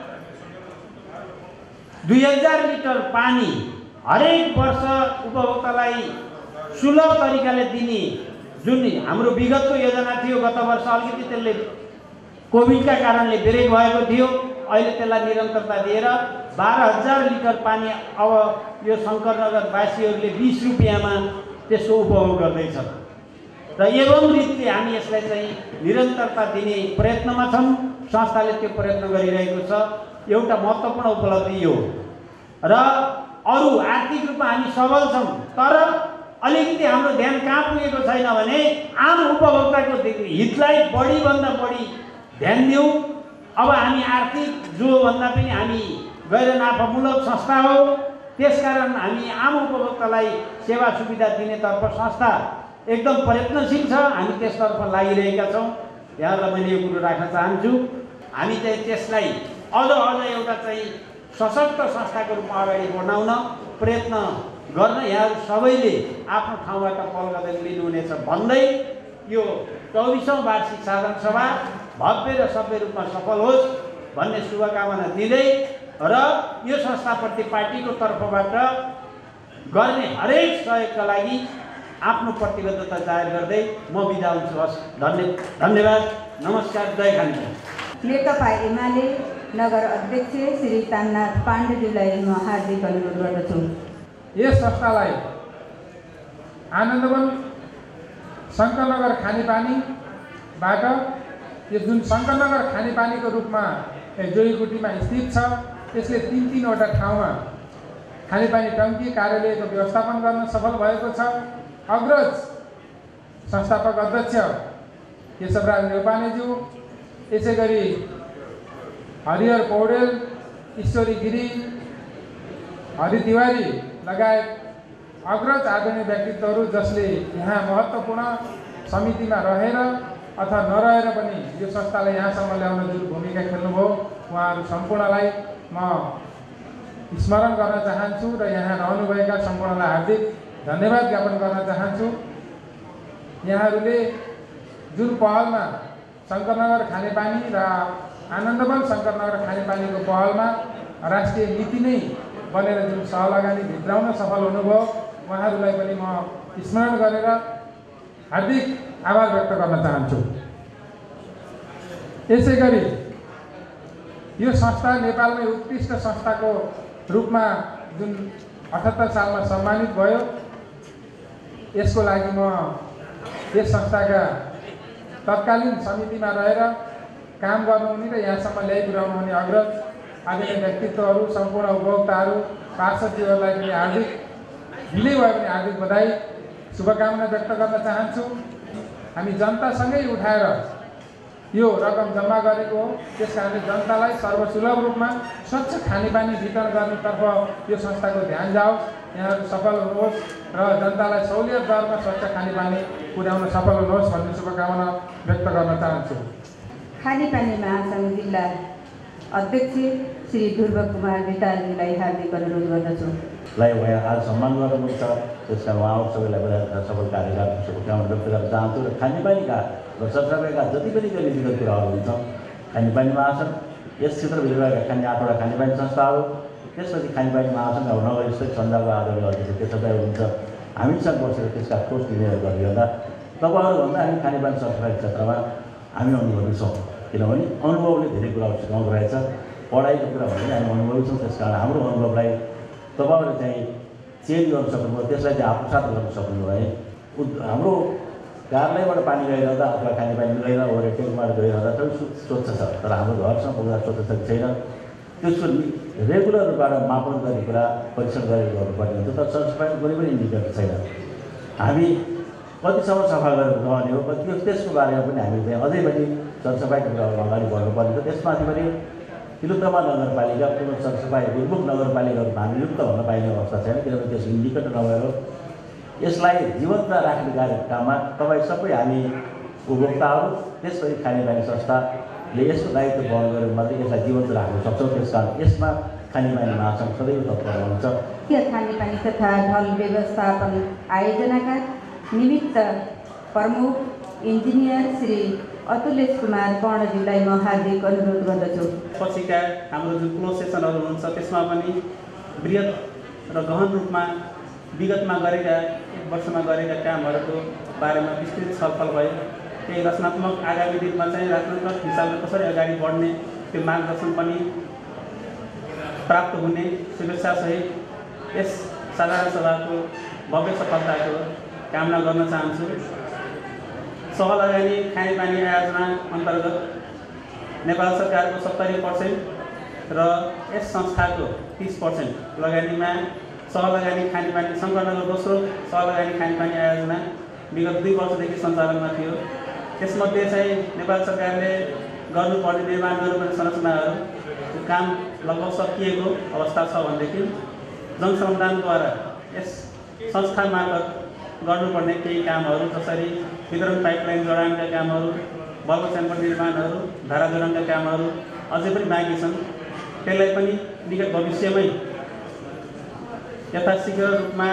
2000 लिटर पानी हरेक वर्ष उपभोक्तालाई सुलभ तरिकाले दिने जुन हाम्रो विगतको योजना थियो, गत वर्ष अलिकति त्यसले कोभिडका कारणले ब्रेक भएको थियो। अहिले त्यसलाई निरन्तरता दिएर 12,000 लिटर पानी अब यो शङ्करनगरवासीहरूले 20 रुपियाँमा त्यसको उपभोग गर्दैछ। र एवं रीतिले हामी यसलाई चाहिँ निरन्तरता दिने प्रयत्नमा छौँ। संस्थाले त्यो प्रयत्न गरिरहेको छ। एउटा महत्त्वपूर्ण उपलब्धि हो। र अरू आर्थिक रूपमा हामी सबल छौँ, तर अलिकति हाम्रो ध्यान कहाँ पुगेको छैन भने आम उपभोक्ताको हितलाई बढीभन्दा बढी ध्यान दिउँ। अब हामी आर्थिक जो भन्दा पनि हामी गैर नाफामूलक संस्था हो। त्यसकारण हामी आम उपभोक्तालाई सेवा सुविधा दिनेतर्फ संस्था एकदम प्रयत्नशील छ। हामी त्यसतर्फ लागिरहेका छौँ। यहाँलाई मैले यो कुरो राख्न चाहन्छु। हामी चाहिँ त्यसलाई अझ एउटा चाहिँ सशक्त संस्थाको रूपमा अगाडि बढाउन प्रयत्न गर्न यहाँहरू सबैले आफ्नो ठाउँबाट पहल कदम लिनुहुनेछ भन्दै यो 24औं वार्षिक साधारण सभा भव्य र सभ्य रूपमा सफल होस् भन्ने शुभकामना दिँदै र यो संस्थाप्रति पार्टीको तर्फबाट गर्ने हरेक सहयोगका लागि आफ्नो प्रतिबद्धता जाहेर गर्दै म बिदा हुन्छु। हस्, धन्यवाद, नमस्कार, जय खानी। नेकपा एमाले नगर अध्यक्ष श्री ताननाथ पाण्डेज्यूलाई म हार्दिक अनुरोध गर्दछु। यस संस्थालाई आनन्दवन शङ्करनगर खानेपानीबाट यो जुन शङ्करनगर खानेपानीको रूपमा जोगीकुटीमा स्थित छ, यसले 3-3वटा ठाउँमा खानेपानी टङ्की कार्यालयको व्यवस्थापन गर्न सफल भएको छ। अग्रज संस्थापक अध्यक्ष केशवराज नेपानेज्यू, यसै गरी हरिहर पौडेल, ईश्वरी गिरी, हरि तिवारी लगायत अग्रज आदरणीय व्यक्तित्वहरू जसले यहाँ महत्त्वपूर्ण समितिमा रहेर अथवा नरहेर पनि यो संस्थालाई यहाँसम्म ल्याउन जुन भूमिका खेल्नुभयो, उहाँहरू सम्पूर्णलाई म स्मरण गर्न चाहन्छु र यहाँ रहनुभएका सम्पूर्णलाई हार्दिक धन्यवाद ज्ञापन गर्न चाहन्छु। यहाँहरूले जुन पहलमा शङ्करनगर खानेपानी र आनन्दवन शङ्करनगर खानेपानीको पहलमा राष्ट्रिय नीति नै बनेर जुन सहलगानी भित्राउन सफल हुनुभयो, उहाँहरूलाई पनि म स्मरण गरेर हार्दिक आभार व्यक्त गर्न चाहन्छु। यसै गरी यो संस्था नेपालमै उत्कृष्ट संस्थाको रूपमा जुन 78 सालमा सम्मानित भयो, यसको लागि म यस संस्थाका तत्कालीन समितिमा रहेर काम गर्नुहुने र यहाँसम्म ल्याइपुर्याउनु हुने अग्रज आदरणीय व्यक्तित्वहरू, सम्पूर्ण उपभोक्ताहरू, पार्षदहरूलाई पनि हार्दिक ढिलै भयो भने हार्दिक बधाई, शुभकामना व्यक्त गर्न चाहन्छु। हामी जनतासँगै उठाएर यो रकम जम्मा गरेको हो। त्यस कारणले जनतालाई सर्वसुलभ रूपमा स्वच्छ खानेपानी वितरण गर्नेतर्फ यो संस्थाको ध्यान जाओस्, यहाँहरू सफल हुनुहोस् र जनतालाई सहुलियत दरमा स्वच्छ खानेपानी पुर्याउन सफल हुनुहोस् भन्ने शुभकामना व्यक्त गर्न चाहन्छु। खानेपानी महासङ्घ जिल्ला अध्यक्ष श्री ध्रुव कुमार भिटालजीलाई हार्दिक अनुरोध गर्दछु। आज सम्मान गर्नुहुन्छ, त्यस कारण उहाँहरू सबैलाई बधाई सफल कार्यक्रम शुभकामना व्यक्त गर्न चाहन्छु। र खानेपानीका र सरसफाइका जति पनि व्यक्तिगत कुराहरू हुन्छ, खानेपानी महासङ्घ, यस क्षेत्रभित्रका 8वटा खानेपानी संस्थाहरू, त्यसपछि खानेपानी महासङ्घ अब नगरस्तरीय सञ्जालको आधारमा अध्यक्ष त्यसै हुन्छ, हामीसँग बसेर त्यसका ठोस निर्णय गरिरहँदा तपाईँहरूभन्दा हामी खानेपानी सरसफाइ क्षेत्रमा हामी अनुभवी छौँ। किनभने अनुभवले धेरै कुराहरू सिकाउँदो रहेछ। पढाइको कुरा भने हामी अनुभवी छौँ, त्यस कारण हाम्रो अनुभवलाई तपाईँहरूले चाहिँ चेन्ज गर्न सक्नुभयो, त्यसलाई चाहिँ आत्मसात गर्न सक्नुभयो भने हाम्रो कार्यालयबाट पानी गइरहँदा अथवा खानेपानी गएर ओभर ट्याङ्कबाट गइरहँदा सबै स्वच्छ छ, तर हाम्रो घरसम्म पुग्दा स्वच्छ छ कि छैन त्यसको रेगुलर रूपबाट मापन गर्ने कुरा परीक्षण गरेर गर्नुपर्ने हुन्छ। तर सरसफाइको कुनै पनि इन्डिकेटर छैन। हामी कतिसम्म सफा गरेर रहने हो, कति त्यसको बारेमा पनि हामी चाहिँ अझै पनि सरसफाइको कुराहरू अगाडि बढ्नुपर्ने छ। त्यसमाथि पनि तिलोत्तमा नगरपालिका पुनः सरसफाइ विमुख नगरपालिकाहरू हामी युक्त भन्न पाइने अवस्था छैन, किनभने त्यसको इन्डिकेटर नभएर यसलाई जीवन्त राख्ने कार्यक्रममा तपाईँ सबै हामी उपभोक्ताहरू, त्यसपछि खानेपानी संस्थाले यसको दायित्व वहन गरेर मात्रै यसलाई जीवन्त राख्न सक्छौँ। त्यस कारण यसमा खानेपानी महासङ्घ सदैव तत्पर रहन्छ। खानेपानी तथा ढल व्यवस्थापन आयोजनाका निमित्त प्रमुख इन्जिनियर श्री अतुलेश कुमार कर्णज्यूलाई म हार्दिक अनुरोध गर्दछु। पछिका हाम्रो जुन क्लोज सेसनहरू हुन्छ त्यसमा पनि बृहत र गहन रूपमा विगतमा गरेका 1 वर्षमा गरेका कामहरूको बारेमा विस्तृत छलफल भयो। केही रचनात्मक आगामी दिनमा चाहिँ रचनात्मक हिसाबले कसरी अगाडि बढ्ने त्यो मार्गदर्शन पनि प्राप्त हुने शुभेच्छासहित यस साधारण सभाको भव्य सफलताको कामना गर्न चाहन्छु। सहलगानी खानेपानी आयोजना अन्तर्गत नेपाल सरकारको 70% र यस संस्थाको 30% लगानीमा सहलगानी खानेपानी सङ्कलनको दोस्रो सहलगानी खानेपानी आयोजना विगत 2 वर्षदेखि सञ्चालनमा थियो। त्यसमध्ये चाहिँ नेपाल सरकारले गर्नुपर्ने निर्माण गर्नुपर्ने संरचनाहरू काम लगभग सकिएको अवस्था छ भनेदेखि जनसमुदायद्वारा यस संस्था मार्फत गर्नुपर्ने केही कामहरू जसरी वितरण पाइपलाइन जडानका कामहरू, बल्ब च्याम्बर निर्माणहरू, धारा जोडानका कामहरू अझै पनि बाँकी छन्। त्यसलाई पनि निकट भविष्यमै यथाशीघ्र रूपमा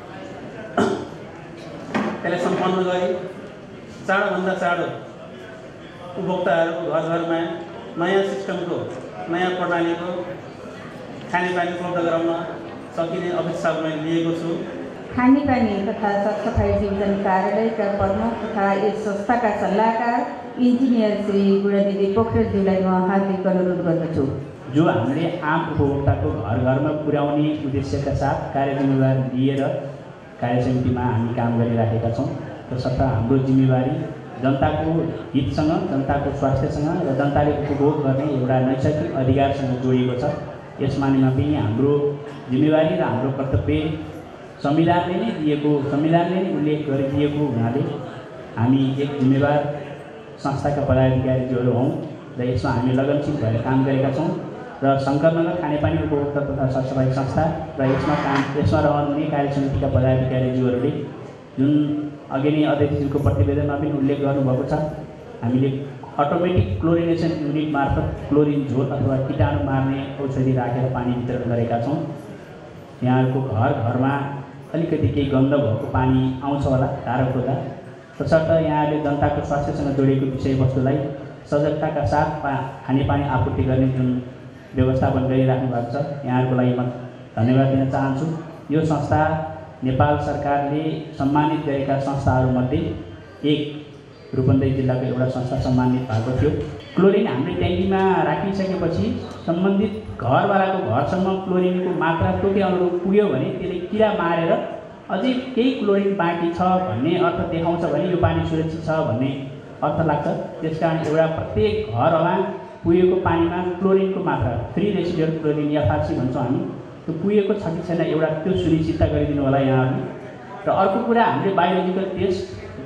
त्यसलाई सम्पन्न गरी चाँडोभन्दा चाँडो उपभोक्ताहरूको घर घरमा नयाँ सिस्टमको, नयाँ प्रणालीको खानेपानी उपलब्ध गराउन सकिने अपेक्षा मैले लिएको छु। खानेपानी तथा सरसफाइ डिभिजन कार्यालयका प्रमुख तथा यस संस्थाका सल्लाहकार इन्जिनियर श्री गुणादिदी पोखरेलज्यूलाई म हार्दिक अनुरोध गर्दछु। जो हामीले आम उपभोक्ताको घर घरमा पुर्याउने उद्देश्यका साथ कार्यजिम्मेवारी लिएर कार्यसमितिमा हामी काम गरिराखेका छौँ। तसर्थ हाम्रो जिम्मेवारी जनताको हितसँग, जनताको स्वास्थ्यसँग र जनताले उपभोग गर्ने एउटा नैसर्गिक अधिकारसँग जोडिएको छ। यस मानेमा पनि हाम्रो जिम्मेवारी र हाम्रो कर्तव्य संविधानले नै उल्लेख गरिदिएको हुनाले हामी एक जिम्मेवार संस्थाका पदाधिकारीहरू हौँ र यसमा हामी लगनशील भएर काम गरेका छौँ। र शङ्करनगर खानेपानी उपभोक्ता तथा सरसफाइ संस्था र यसमा रहनुहुने कार्यसमितिका पदाधिकारीज्यूहरूले जुन अघि नै अध्यक्षज्यूको प्रतिवेदनमा पनि उल्लेख गर्नुभएको छ, हामीले अटोमेटिक क्लोरिनेसन युनिट मार्फत क्लोरिन झोल अथवा कीटाणु मार्ने औषधि राखेर पानी वितरण गरेका छौँ। यहाँहरूको घर घरमा अलिकति केही गन्ध भएको पानी आउँछ होला धारा खोज्दा, तसर्थ यहाँहरूले जनताको स्वास्थ्यसँग जोडिएको विषयवस्तुलाई सजगताका साथ खानेपानी आपूर्ति गर्ने जुन व्यवस्थापन गरिराख्नु भएको छ, यहाँहरूको लागि म धन्यवाद दिन चाहन्छु। यो संस्था नेपाल सरकारले सम्मानित गरेका संस्थाहरूमध्ये एक रूपन्देही जिल्लाको एउटा संस्था सम्मानित भएको थियो। क्लोरिन हामीले ट्याङ्कीमा राखिसकेपछि सम्बन्धित घरवालाको घरसम्म क्लोरिनको मात्रा तोके अनुरूप पुग्यो भने त्यसले किरा मारेर अझै केही क्लोरिन बाँकी छ भन्ने अर्थ देखाउँछ भने यो पानी सुरक्षित छ भन्ने अर्थ लाग्छ। त्यसकारण एउटा प्रत्येक घरमा पुगेको पानीमा क्लोरिनको मात्रा 3 रेसिडुअल क्लोरिन FRC भन्छौँ हामी, त्यो पुगेको छ कि छैन एउटा त्यो सुनिश्चितता गरिदिनु होला यहाँहरूले। र अर्को कुरा हामीले बायोलोजिकल टेस्ट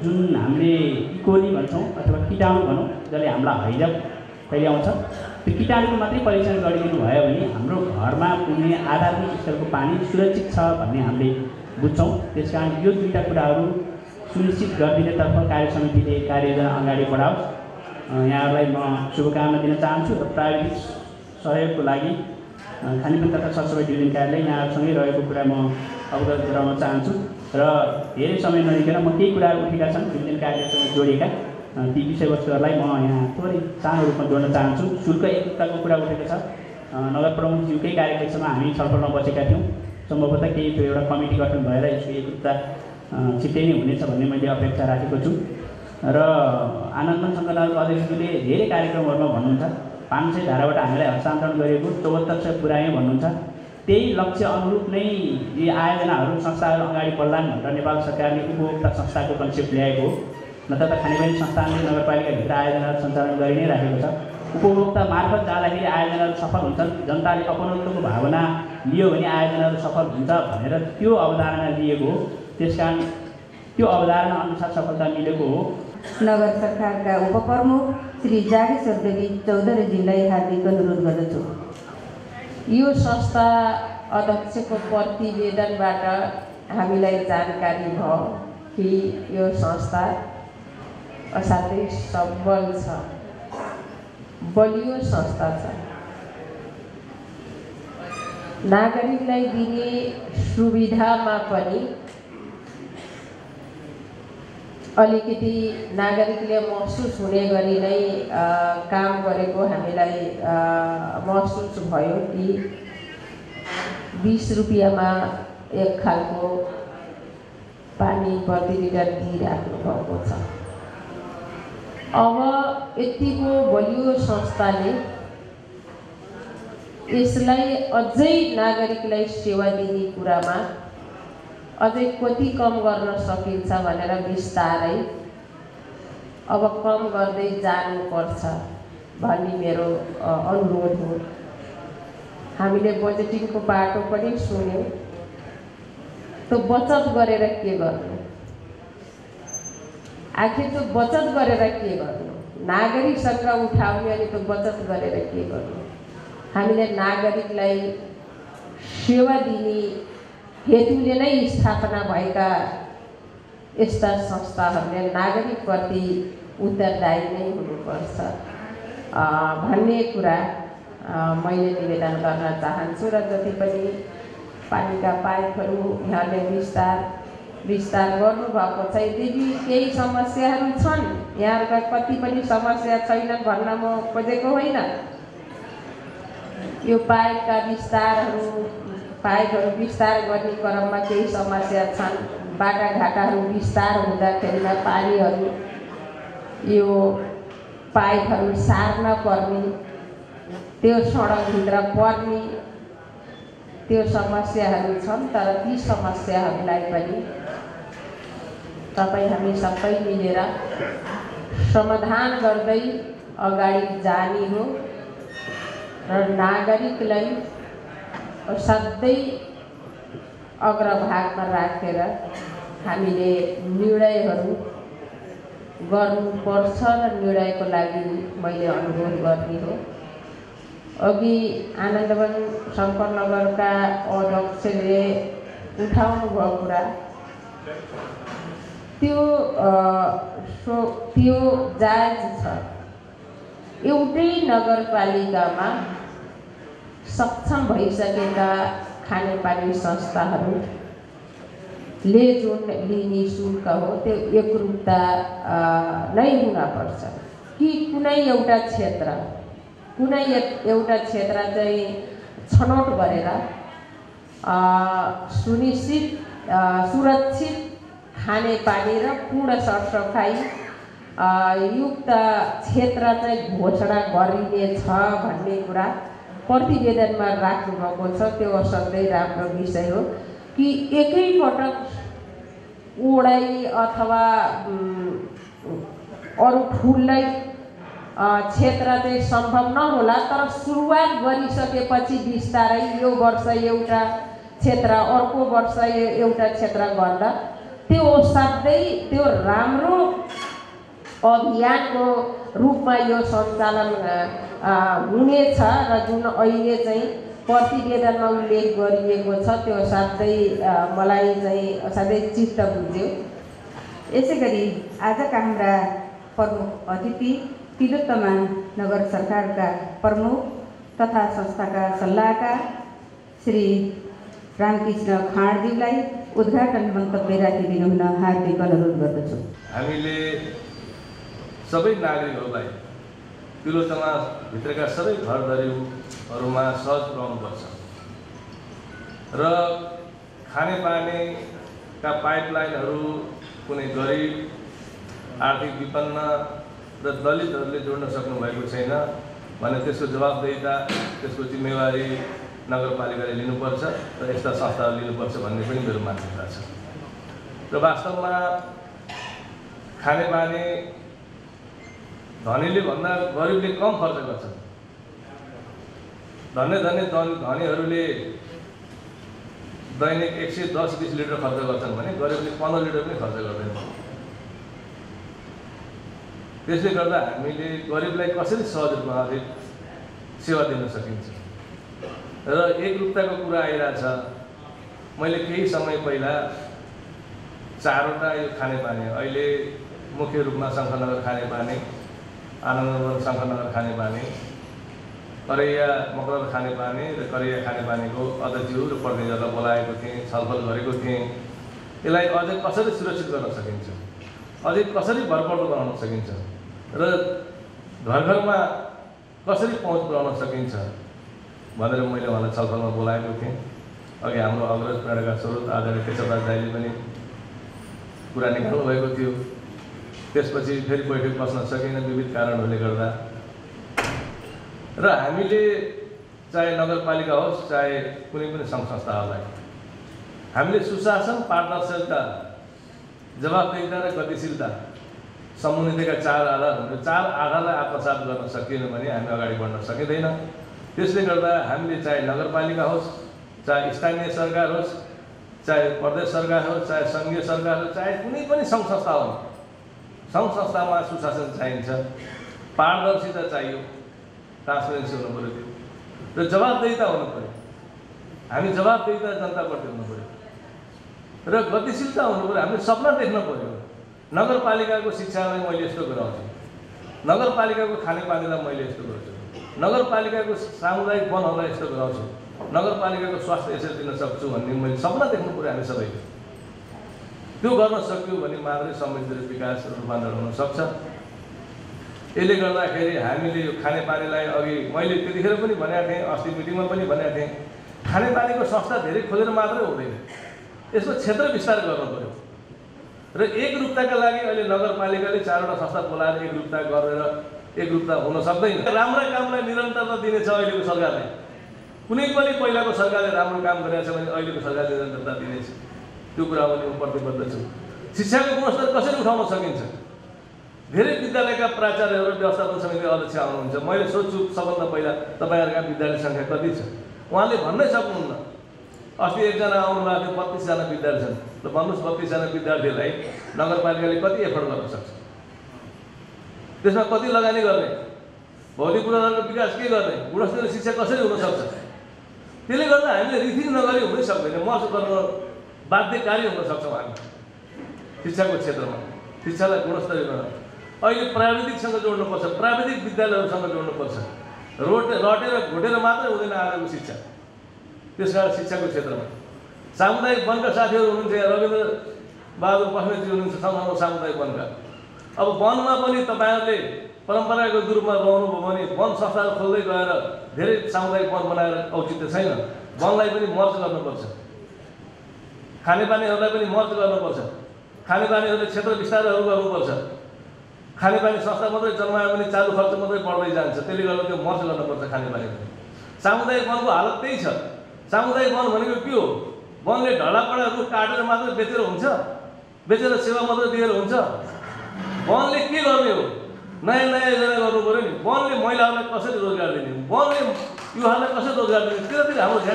जुन हामीले इकोली भन्छौँ अथवा किटाणु भनौँ जसले हामीलाई हैजा फैल्याउँछ त्यो किटाणुको मात्रै परीक्षण गरिदिनु भयो भने हाम्रो घरमा पुग्ने आधारभूत स्तरको पानी सुरक्षित छ भन्ने हामीले बुझ्छौँ। त्यसकारण यो दुईटा कुराहरू सुनिश्चित गरिदिनेतर्फ कार्य समितिले कार्ययोजना अगाडि बढाओस्। यहाँहरूलाई म शुभकामना दिन चाहन्छु र प्राविधिक सहयोगको लागि खानेपानी तथा सरसफाइ डिभिजन कार्यालय यहाँहरूसँगै रहेको कुरा म अवगत गराउन चाहन्छु र धेरै समय नलिकन म केही कुराहरू उठेका छन् डिभिजन कार्यालयसँग जोडिएका ती विषयवस्तुहरूलाई म यहाँ थोरै सानो रूपमा जोड्न चाहन्छु। शुल्क एकताको कुरा उठेको छ। नगर प्रमुखज्यूकै कार्यक्रममा हामी छलफलमा बसेका थियौँ। सम्भवतः केही त्यो एउटा कमिटी गठन भएर यसको एकता छिट्टै नै हुनेछ भन्ने मैले अपेक्षा राखेको छु र आनन्दन शङ्करलाल अध्यक्षज्यूले धेरै कार्यक्रमहरूमा भन्नुहुन्छ 500 धाराबाट हामीलाई हस्तान्तरण गरेको 7400 पुर्यायौँ भन्नुहुन्छ। त्यही लक्ष्य अनुरूप नै यी आयोजनाहरू संस्थाहरू अगाडि बढ्लान् भनेर नेपाल सरकारले उपभोक्ता संस्थाको कन्सेप्ट ल्याएको हो। नत्र त खानेपानी संस्थानले नगरपालिकाभित्र आयोजनाहरू सञ्चालन गरि नै राखेको छ। उपभोक्ता मार्फत जाँदाखेरि आयोजनाहरू सफल हुन्छन्, जनताले अपनत्वको भावना लियो भने आयोजनाहरू सफल हुन्छ भनेर त्यो अवधारणा लिएको हो। त्यसकारण त्यो अवधारणा अनुसार सफलता मिलेको हो। नगर सरकारका उपप्रमुख श्री जागेश्वर देवी चौधरीजीलाई हार्दिक अनुरोध गर्दछु। यो संस्था अध्यक्षको प्रतिवेदनबाट हामीलाई जानकारी भयो कि यो संस्था असाध्यै सबल छ, बलियो संस्था छ। नागरिकलाई दिने सुविधामा पनि अलिकति नागरिकले महसुस हुने गरी नै काम गरेको हामीलाई महसुस भयो कि 20 रुपियाँमा एक खालको पानी प्रति लिटर दिइराख्नु भएको छ। अब यतिको बलियो संस्थाले यसलाई अझै नागरिकलाई सेवा दिने कुरामा अझै कति कम गर्न सकिन्छ भनेर बिस्तारै अब कम गर्दै जानुपर्छ भन्ने मेरो अनुरोध हो। हामीले बजेटिङको बाटो पनि सुन्यौँ। त्यो बचत गरेर के गर्नु? आखिर त्यो बचत गरेर के गर्नु? नागरिकसँग उठाउने अनि त्यो बचत गरेर के गर्नु? हामीले नागरिकलाई सेवा दिने हेतुले नै स्थापना भएका यस्ता संस्थाहरूले नागरिकप्रति उत्तरदायी नै हुनुपर्छ भन्ने कुरा मैले निवेदन गर्न चाहन्छु। र जति पनि पानीका पाइपहरू यहाँले विस्तार गर्नुभएको छ, यदि केही समस्याहरू छन्, यहाँहरूका कति पनि समस्या छैनन् भन्न म खोजेको होइन। यो पाइपका पाइपहरू विस्तार गर्ने क्रममा केही समस्या छन्। बाटाघाटाहरू विस्तार हुँदाखेरिमा पानीहरू यो पाइपहरू सार्न पर्ने, त्यो सडकभित्र पर्ने त्यो समस्याहरू छन्। तर ती समस्याहरूलाई पनि तपाईँ हामी सबै मिलेर समाधान गर्दै अगाडि जाने हो र नागरिकलाई असाध्यै अग्रभागमा राखेर हामीले निर्णयहरू गर्नुपर्छ र निर्णयको लागि मैले अनुरोध गर्ने हो। अघि आनन्दवन शङ्करनगरका अध्यक्षले उठाउनु भएको कुरा त्यो जायज छ। एउटै नगरपालिकामा सक्षम भइसकेका खानेपानी संस्थाहरूले जुन लिने शुल्क हो त्यो एकरूपता नै हुनपर्छ कि कुनै एउटा क्षेत्र चाहिँ छनौट गरेर सुरक्षित खानेपानी र पूर्ण सरसफाइ युक्त क्षेत्र चाहिँ घोषणा गरिनेछ भन्ने कुरा प्रतिवेदनमा राख्नु भएको छ। त्यो असाध्यै राम्रो विषय हो कि एकैपटक ओडाइ अथवा अरू ठुलै क्षेत्र चाहिँ सम्भव नहोला, तर सुरुवात गरिसकेपछि बिस्तारै यो वर्ष एउटा क्षेत्र, अर्को वर्ष एउटा क्षेत्र गर्दा त्यो साथै त्यो राम्रो अभियानको रूपमा यो सञ्चालन हुनेछ र जुन अहिले चाहिँ प्रतिवेदनमा उल्लेख गरिएको छ त्यो साथै मलाई चाहिँ असाध्यै चित्त बुझ्यो। यसै गरी आजका हाम्रा प्रमुख अतिथि तिलोत्तमा नगर सरकारका प्रमुख तथा संस्थाका सल्लाहकार श्री रामकृष्ण खाँडज्यूलाई उद्घाटन मन्तव्य राखिदिनु हुन हार्दिक अनुरोध गर्दछु। हामीले सबै नागरिकहरूलाई तिलोत्तमा भित्रका सबै घरधरीहरूमा सहज पुर्याउनुपर्छ र खानेपानीका पाइपलाइनहरू कुनै गरिब, आर्थिक विपन्न र दलितहरूले जोड्न सक्नुभएको छैन भने त्यसको जवाबदेहिता, त्यसको जिम्मेवारी नगरपालिकाले लिनुपर्छ र यस्ता संस्थाहरूले लिनुपर्छ भन्ने पनि मेरो मान्यता छ। र वास्तवमा खानेपानी धनीले भन्दा गरिबले कम खर्च गर्छ। धनीहरूले दैनिक 110-20 लिटर खर्च गर्छन् भने गरिबले 15 लिटर पनि खर्च गर्दैन। त्यसले गर्दा हामीले गरिबलाई कसरी सहज रूपमा अधिक सेवा दिन सकिन्छ र एकरूपताको कुरा आइरहेछ। मैले केही समय पहिला 4वटा यो खानेपानी, अहिले मुख्य रूपमा शङ्खनगर खानेपानी, आनन्दनगर शङ्खनगर खानेपानी, करैया मकरर खानेपानी र करैया खानेपानीको अध्यक्ष र प्रतिनिधिहरूलाई बोलाएको थिएँ, छलफल गरेको थिएँ। यसलाई अझै कसरी सुरक्षित गर्न सकिन्छ, अझै कसरी भरपर्दो बनाउन सकिन्छ र घर घरमा कसरी पहुँच पुर्याउन सकिन्छ भनेर मैले उहाँलाई छलफलमा बोलाएको थिएँ। अघि हाम्रो अग्रज प्रेरणाका स्रोत आदरणीय केशवराज दाइले पनि कुरा निकाल्नु भएको थियो। त्यसपछि फेरि बैठक बस्न सकेन विविध कारणहरूले गर्दा। र हामीले चाहे नगरपालिका होस् चाहे कुनै पनि सङ्घ संस्थाहरूलाई हामीले सुशासन, पारदर्शिता, जवाबदेहिता र गतिशीलता समुन्नतिका 4 आधार हुन्छ। 4 आधारलाई आत्मसात गर्न सकिएन भने हामी अगाडि बढ्न सकिँदैन। त्यसले गर्दा हामीले चाहे नगरपालिका होस्, चाहे स्थानीय सरकार होस्, चाहे प्रदेश सरकार होस्, चाहे सङ्घीय सरकार होस्, चाहे कुनै पनि सङ्घ संस्था हो, सङ्घ संस्थामा सुशासन चाहिन्छ, पारदर्शिता चाहियो, ट्रान्सपेरेन्सी हुनु पऱ्यो त्यो र जवाबदेहिता हुनु पऱ्यो। हामी जवाबदेहिता जनताप्रति हुनु पऱ्यो र गतिशीलता हुनु पऱ्यो। हामीले सपना देख्न पऱ्यो। नगरपालिकाको शिक्षालाई मैले यस्तो गराउँछु, नगरपालिकाको खानेपानीलाई मैले यस्तो गर्छु, नगरपालिकाको सामुदायिक वनहरूलाई यस्तो गराउँछु, नगरपालिकाको स्वास्थ्य यसरी दिन सक्छु भन्ने मैले सपना देख्नु पऱ्यो हामी सबैले। त्यो गर्न सक्यो भने मात्रै समृद्धि र विकास रूपान्तरण हुन सक्छ। यसले गर्दाखेरि हामीले यो खानेपानीलाई अघि मैले त्यतिखेर पनि भनेको थिएँ, अस्ति मिटिङमा पनि भनेको थिएँ, खानेपानीको संस्था धेरै खोलेर मात्रै हुँदैन, यसको क्षेत्र विस्तार गर्नु पऱ्यो र एकरूपताका लागि अहिले नगरपालिकाले 4वटा संस्था बोलाएर एकरूपता गरेर एकरूपता हुन सक्दैन। राम्रा कामलाई निरन्तरता दिनेछ अहिलेको सरकारले। कुनै पनि पहिलाको सरकारले राम्रो काम गरेको छ भने अहिलेको सरकारले निरन्तरता दिनेछ। त्यो कुरामा म प्रतिबद्ध छु। शिक्षाको गुणस्तर कसरी उठाउन सकिन्छ? धेरै विद्यालयका प्राचार्यहरू व्यवस्थापन समिति अध्यक्ष आउनुहुन्छ। मैले सोध्छु सबभन्दा पहिला तपाईँहरूका विद्यालय सङ्ख्या कति छ? उहाँले भन्नै सक्नुहुन्न। अस्ति एकजना आउनुभएको थियो, 32 जना विद्यार्थी छन्। ल भन्नुहोस् 32 जना विद्यार्थीलाई नगरपालिकाले कति एफर्ट गर्न सक्छ? त्यसमा कति लगानी गर्ने? भौतिक पूर्वाधारको विकास के गर्ने? गुणस्तरीय शिक्षा कसरी हुनसक्छ? त्यसले गर्दा हामीले रिथिङ नगरी हुनै सक्दैन। मर्छ गर्न बाध्यकारी हुन सक्छौँ हामी शिक्षाको क्षेत्रमा। शिक्षालाई गुणस्तरीय गर्न अहिले प्राविधिकसँग जोड्नुपर्छ, प्राविधिक विद्यालयहरूसँग जोड्नुपर्छ। रटेर घोटेर मात्रै हुँदैन आजको शिक्षा। त्यसकारण शिक्षाको क्षेत्रमा सामुदायिक वनका साथीहरू हुनुहुन्छ, यहाँ रविन्द्र बहादुर बस्नेतजी हुनुहुन्छ सँगसँगै सामुदायिक वनका। अब वनमा पनि तपाईँहरूले परम्परागत रूपमा रहनुभयो भने वन संस्थाहरू खोल्दै गएर धेरै सामुदायिक वन बनाएर औचित्य छैन। वनलाई पनि मर्ज गर्नुपर्छ, खानेपानीहरूलाई पनि मर्ज गर्नुपर्छ, खानेपानीहरूले क्षेत्र विस्तारहरू गर्नुपर्छ। खानेपानी संस्था मात्रै जन्मायो भने चालु खर्च मात्रै बढ्दै जान्छ। त्यसले गर्दा त्यो मर्ज गर्नुपर्छ खानेपानी। सामुदायिक वनको हालत त्यही छ। सामुदायिक वन भनेको के हो? वनले ढलापडा रुख काटेर मात्रै बेचेर हुन्छ? बेचेर सेवा मात्रै दिएर हुन्छ? वनले के गर्ने हो? नयाँ नयाँ योजना गर्नु पऱ्यो नि। वनले महिलाहरूलाई कसरी रोजगार दिने, वनले युवाहरूलाई कसरी रोजगार दिने, त्यतातिर हाम्रो ध्यान जानु पऱ्यो नि त। खालि तपाईँहरूले ढलापडा राखेर रुख निकाल्ने, काट्ने अनि तपाईँले बेचेर हुन्छ? वनले कसरी रोजगार दिने? वनले महिलाहरूलाई कसरी रोजगार दिने, वनले युवाहरूलाई कसरी रोजगार दिने, त्यतातिर हाम्रो ध्यान जानु पऱ्यो नि त।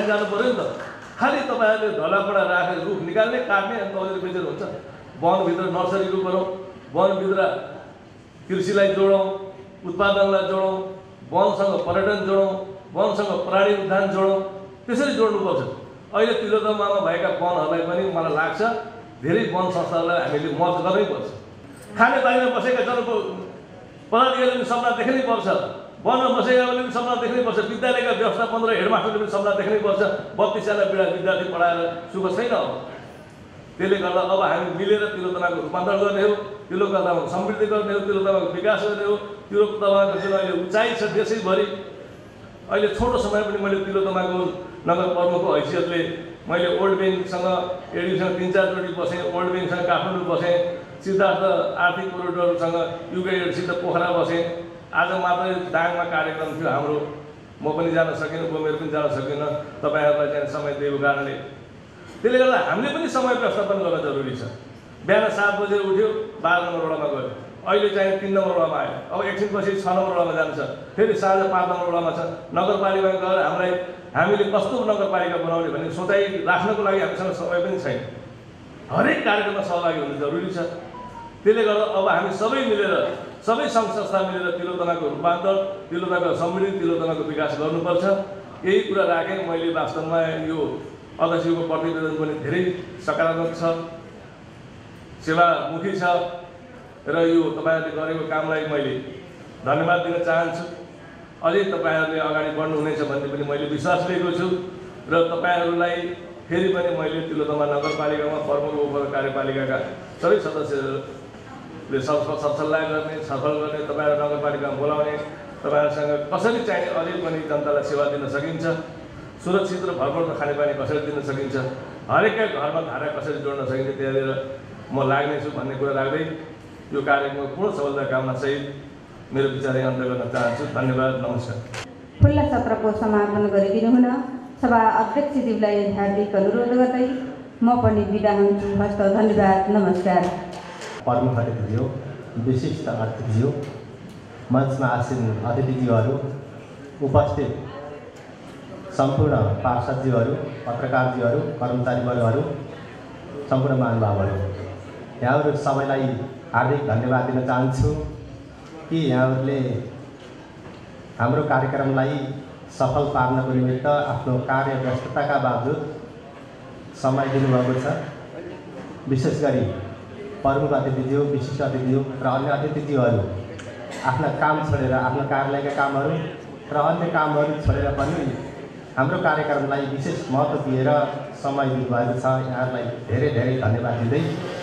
वनभित्र नर्सरीको गरौँ, वनभित्र कृषिलाई जोडौँ, उत्पादनलाई जोडौँ, वनसँग पर्यटन जोडौँ, वनसँग प्राणी उद्यान जोडौँ, त्यसरी जोड्नुपर्छ। अहिले तिलोत्तमामा भएका वनहरूलाई पनि मलाई लाग्छ धेरै वन संस्थाहरूलाई हामीले मर्ज गर्नैपर्छ। खानेपानीमा बसेका पदाधिकारीले पनि सपना देख्नै पर्छ, वनमा बसेकाले पनि सपना देख्नै पर्छ, विद्यालयका व्यवस्थापन र हेडमास्टरले पनि सपना देख्नै पर्छ। 32जना विद्यार्थी पढाएर सुख छैन। त्यसले गर्दा अब हामी मिलेर तिलोत्तमाको रूपान्तरण गर्ने हो, तिलोत्तमाको समृद्धि गर्ने हो, तिलोत्तमाको विकास गर्ने हो। तिलोत्तमाको जुन अहिले उचाइ छ देशैभरि, अहिले छोटो समय पनि मैले तिलोत्तमाको नगर प्रमुखको हैसियतले मैले ओल्ड ब्याङ्कसँग एडिसँग 3-4 चोटि बसेँ, ओल्ड ब्याङ्कसँग काठमाडौँ बसेँ, सिद्धार्थ आर्थिक कोरिडोरसँग युकेसित पोखरा बसेँ। आज मात्रै दाङमा कार्यक्रम थियो हाम्रो, म पनि जान सकिनँ, उमेर पनि जान सकिनँ, तपाईँहरूलाई चाहिँ समय दिएको कारणले। त्यसले गर्दा हामीले पनि समय व्यवस्थापन गर्न जरुरी छ। बिहान 7 बजे उठ्यो, 12 नम्बर वडामा गयो, अहिले चाहिँ 3 नम्बर वडामा आयो, अब एकछिनपछि 6 नम्बर वडामा जान्छ, फेरि साँझ 5 नम्बर वडामा छ। नगरपालिकामा गएर हामीले कस्तो नगरपालिका बनाउने भन्ने सोचाइ राख्नको लागि हामीसँग समय पनि छैन। हरेक कार्यक्रममा सहभागी हुनु जरुरी छ। त्यसले गर्दा अब हामी सबै मिलेर, सबै सङ्घ संस्था मिलेर तिलोत्तमाको रूपान्तरण, तिलोत्तमाको समृद्धि, तिलोत्तमाको विकास गर्नुपर्छ। यही कुरा राखेँ। मैले वास्तवमा यो अध्यक्षको प्रतिवेदन पनि धेरै सकारात्मक छ, सेवामुखी छ र यो तपाईँहरूले गरेको कामलाई मैले धन्यवाद दिन चाहन्छु। अझै तपाईँहरूले अगाडि बढ्नुहुनेछ भन्ने पनि मैले विश्वास लिएको छु र तपाईँहरूलाई फेरि पनि मैले तिलोत्तमा नगरपालिकामा प्रमुख उप कार्यपालिकाका सबै सदस्यहरूले सल्लाह गर्ने, छलफल गर्ने, तपाईँहरू नगरपालिकामा बोलाउने, तपाईँहरूसँग कसरी चाहिने अझै पनि जनतालाई सेवा दिन सकिन्छ, सुरक्षित र भरपर्दो खानेपानी कसरी दिन सकिन्छ, हरेकका घरमा धारा कसरी जोड्न सकिन्छ, त्यहाँनिर म लाग्नेछु भन्ने कुरा राख्दै यो कार्यक्रमको पूर्ण सफलता कामना सहित मेरो विचारै अन्त्य गर्न चाहन्छु। धन्यवाद, नमस्कार। खुल्ला सत्रको समापन गरिदिनु हुन सभा अध्यक्षज्यूलाई हार्दिक अनुरोध गर्दै म पनि बिदा हुन्छु। हस्त धन्यवाद, नमस्कार। प्रमुख अतिथिज्यू, विशिष्ट अतिथिज्यू, मञ्चमा आसीन अतिथिज्यूहरू, उपस्थित सम्पूर्ण पार्षदज्यूहरू, पत्रकारज्यूहरू, कर्मचारीवर्गहरू, सम्पूर्ण महानुभावहरू, यहाँहरू सबैलाई हार्दिक धन्यवाद दिन चाहन्छु कि यहाँहरूले हाम्रो कार्यक्रमलाई सफल पार्नको निमित्त आफ्नो कार्य व्यस्तताका बावजुद समय दिनुभएको छ। विशेष गरी प्रमुख अतिथिज्यू, विशिष्ट अतिथिज्यू र अन्य अतिथिज्यूहरू आफ्ना काम छोडेर, आफ्नो कार्यालयका कामहरू र अन्य कामहरू छोडेर पनि हाम्रो कार्यक्रमलाई विशेष महत्त्व दिएर समय दिनुभएको छ। यहाँहरूलाई धेरै धेरै धन्यवाद दिँदै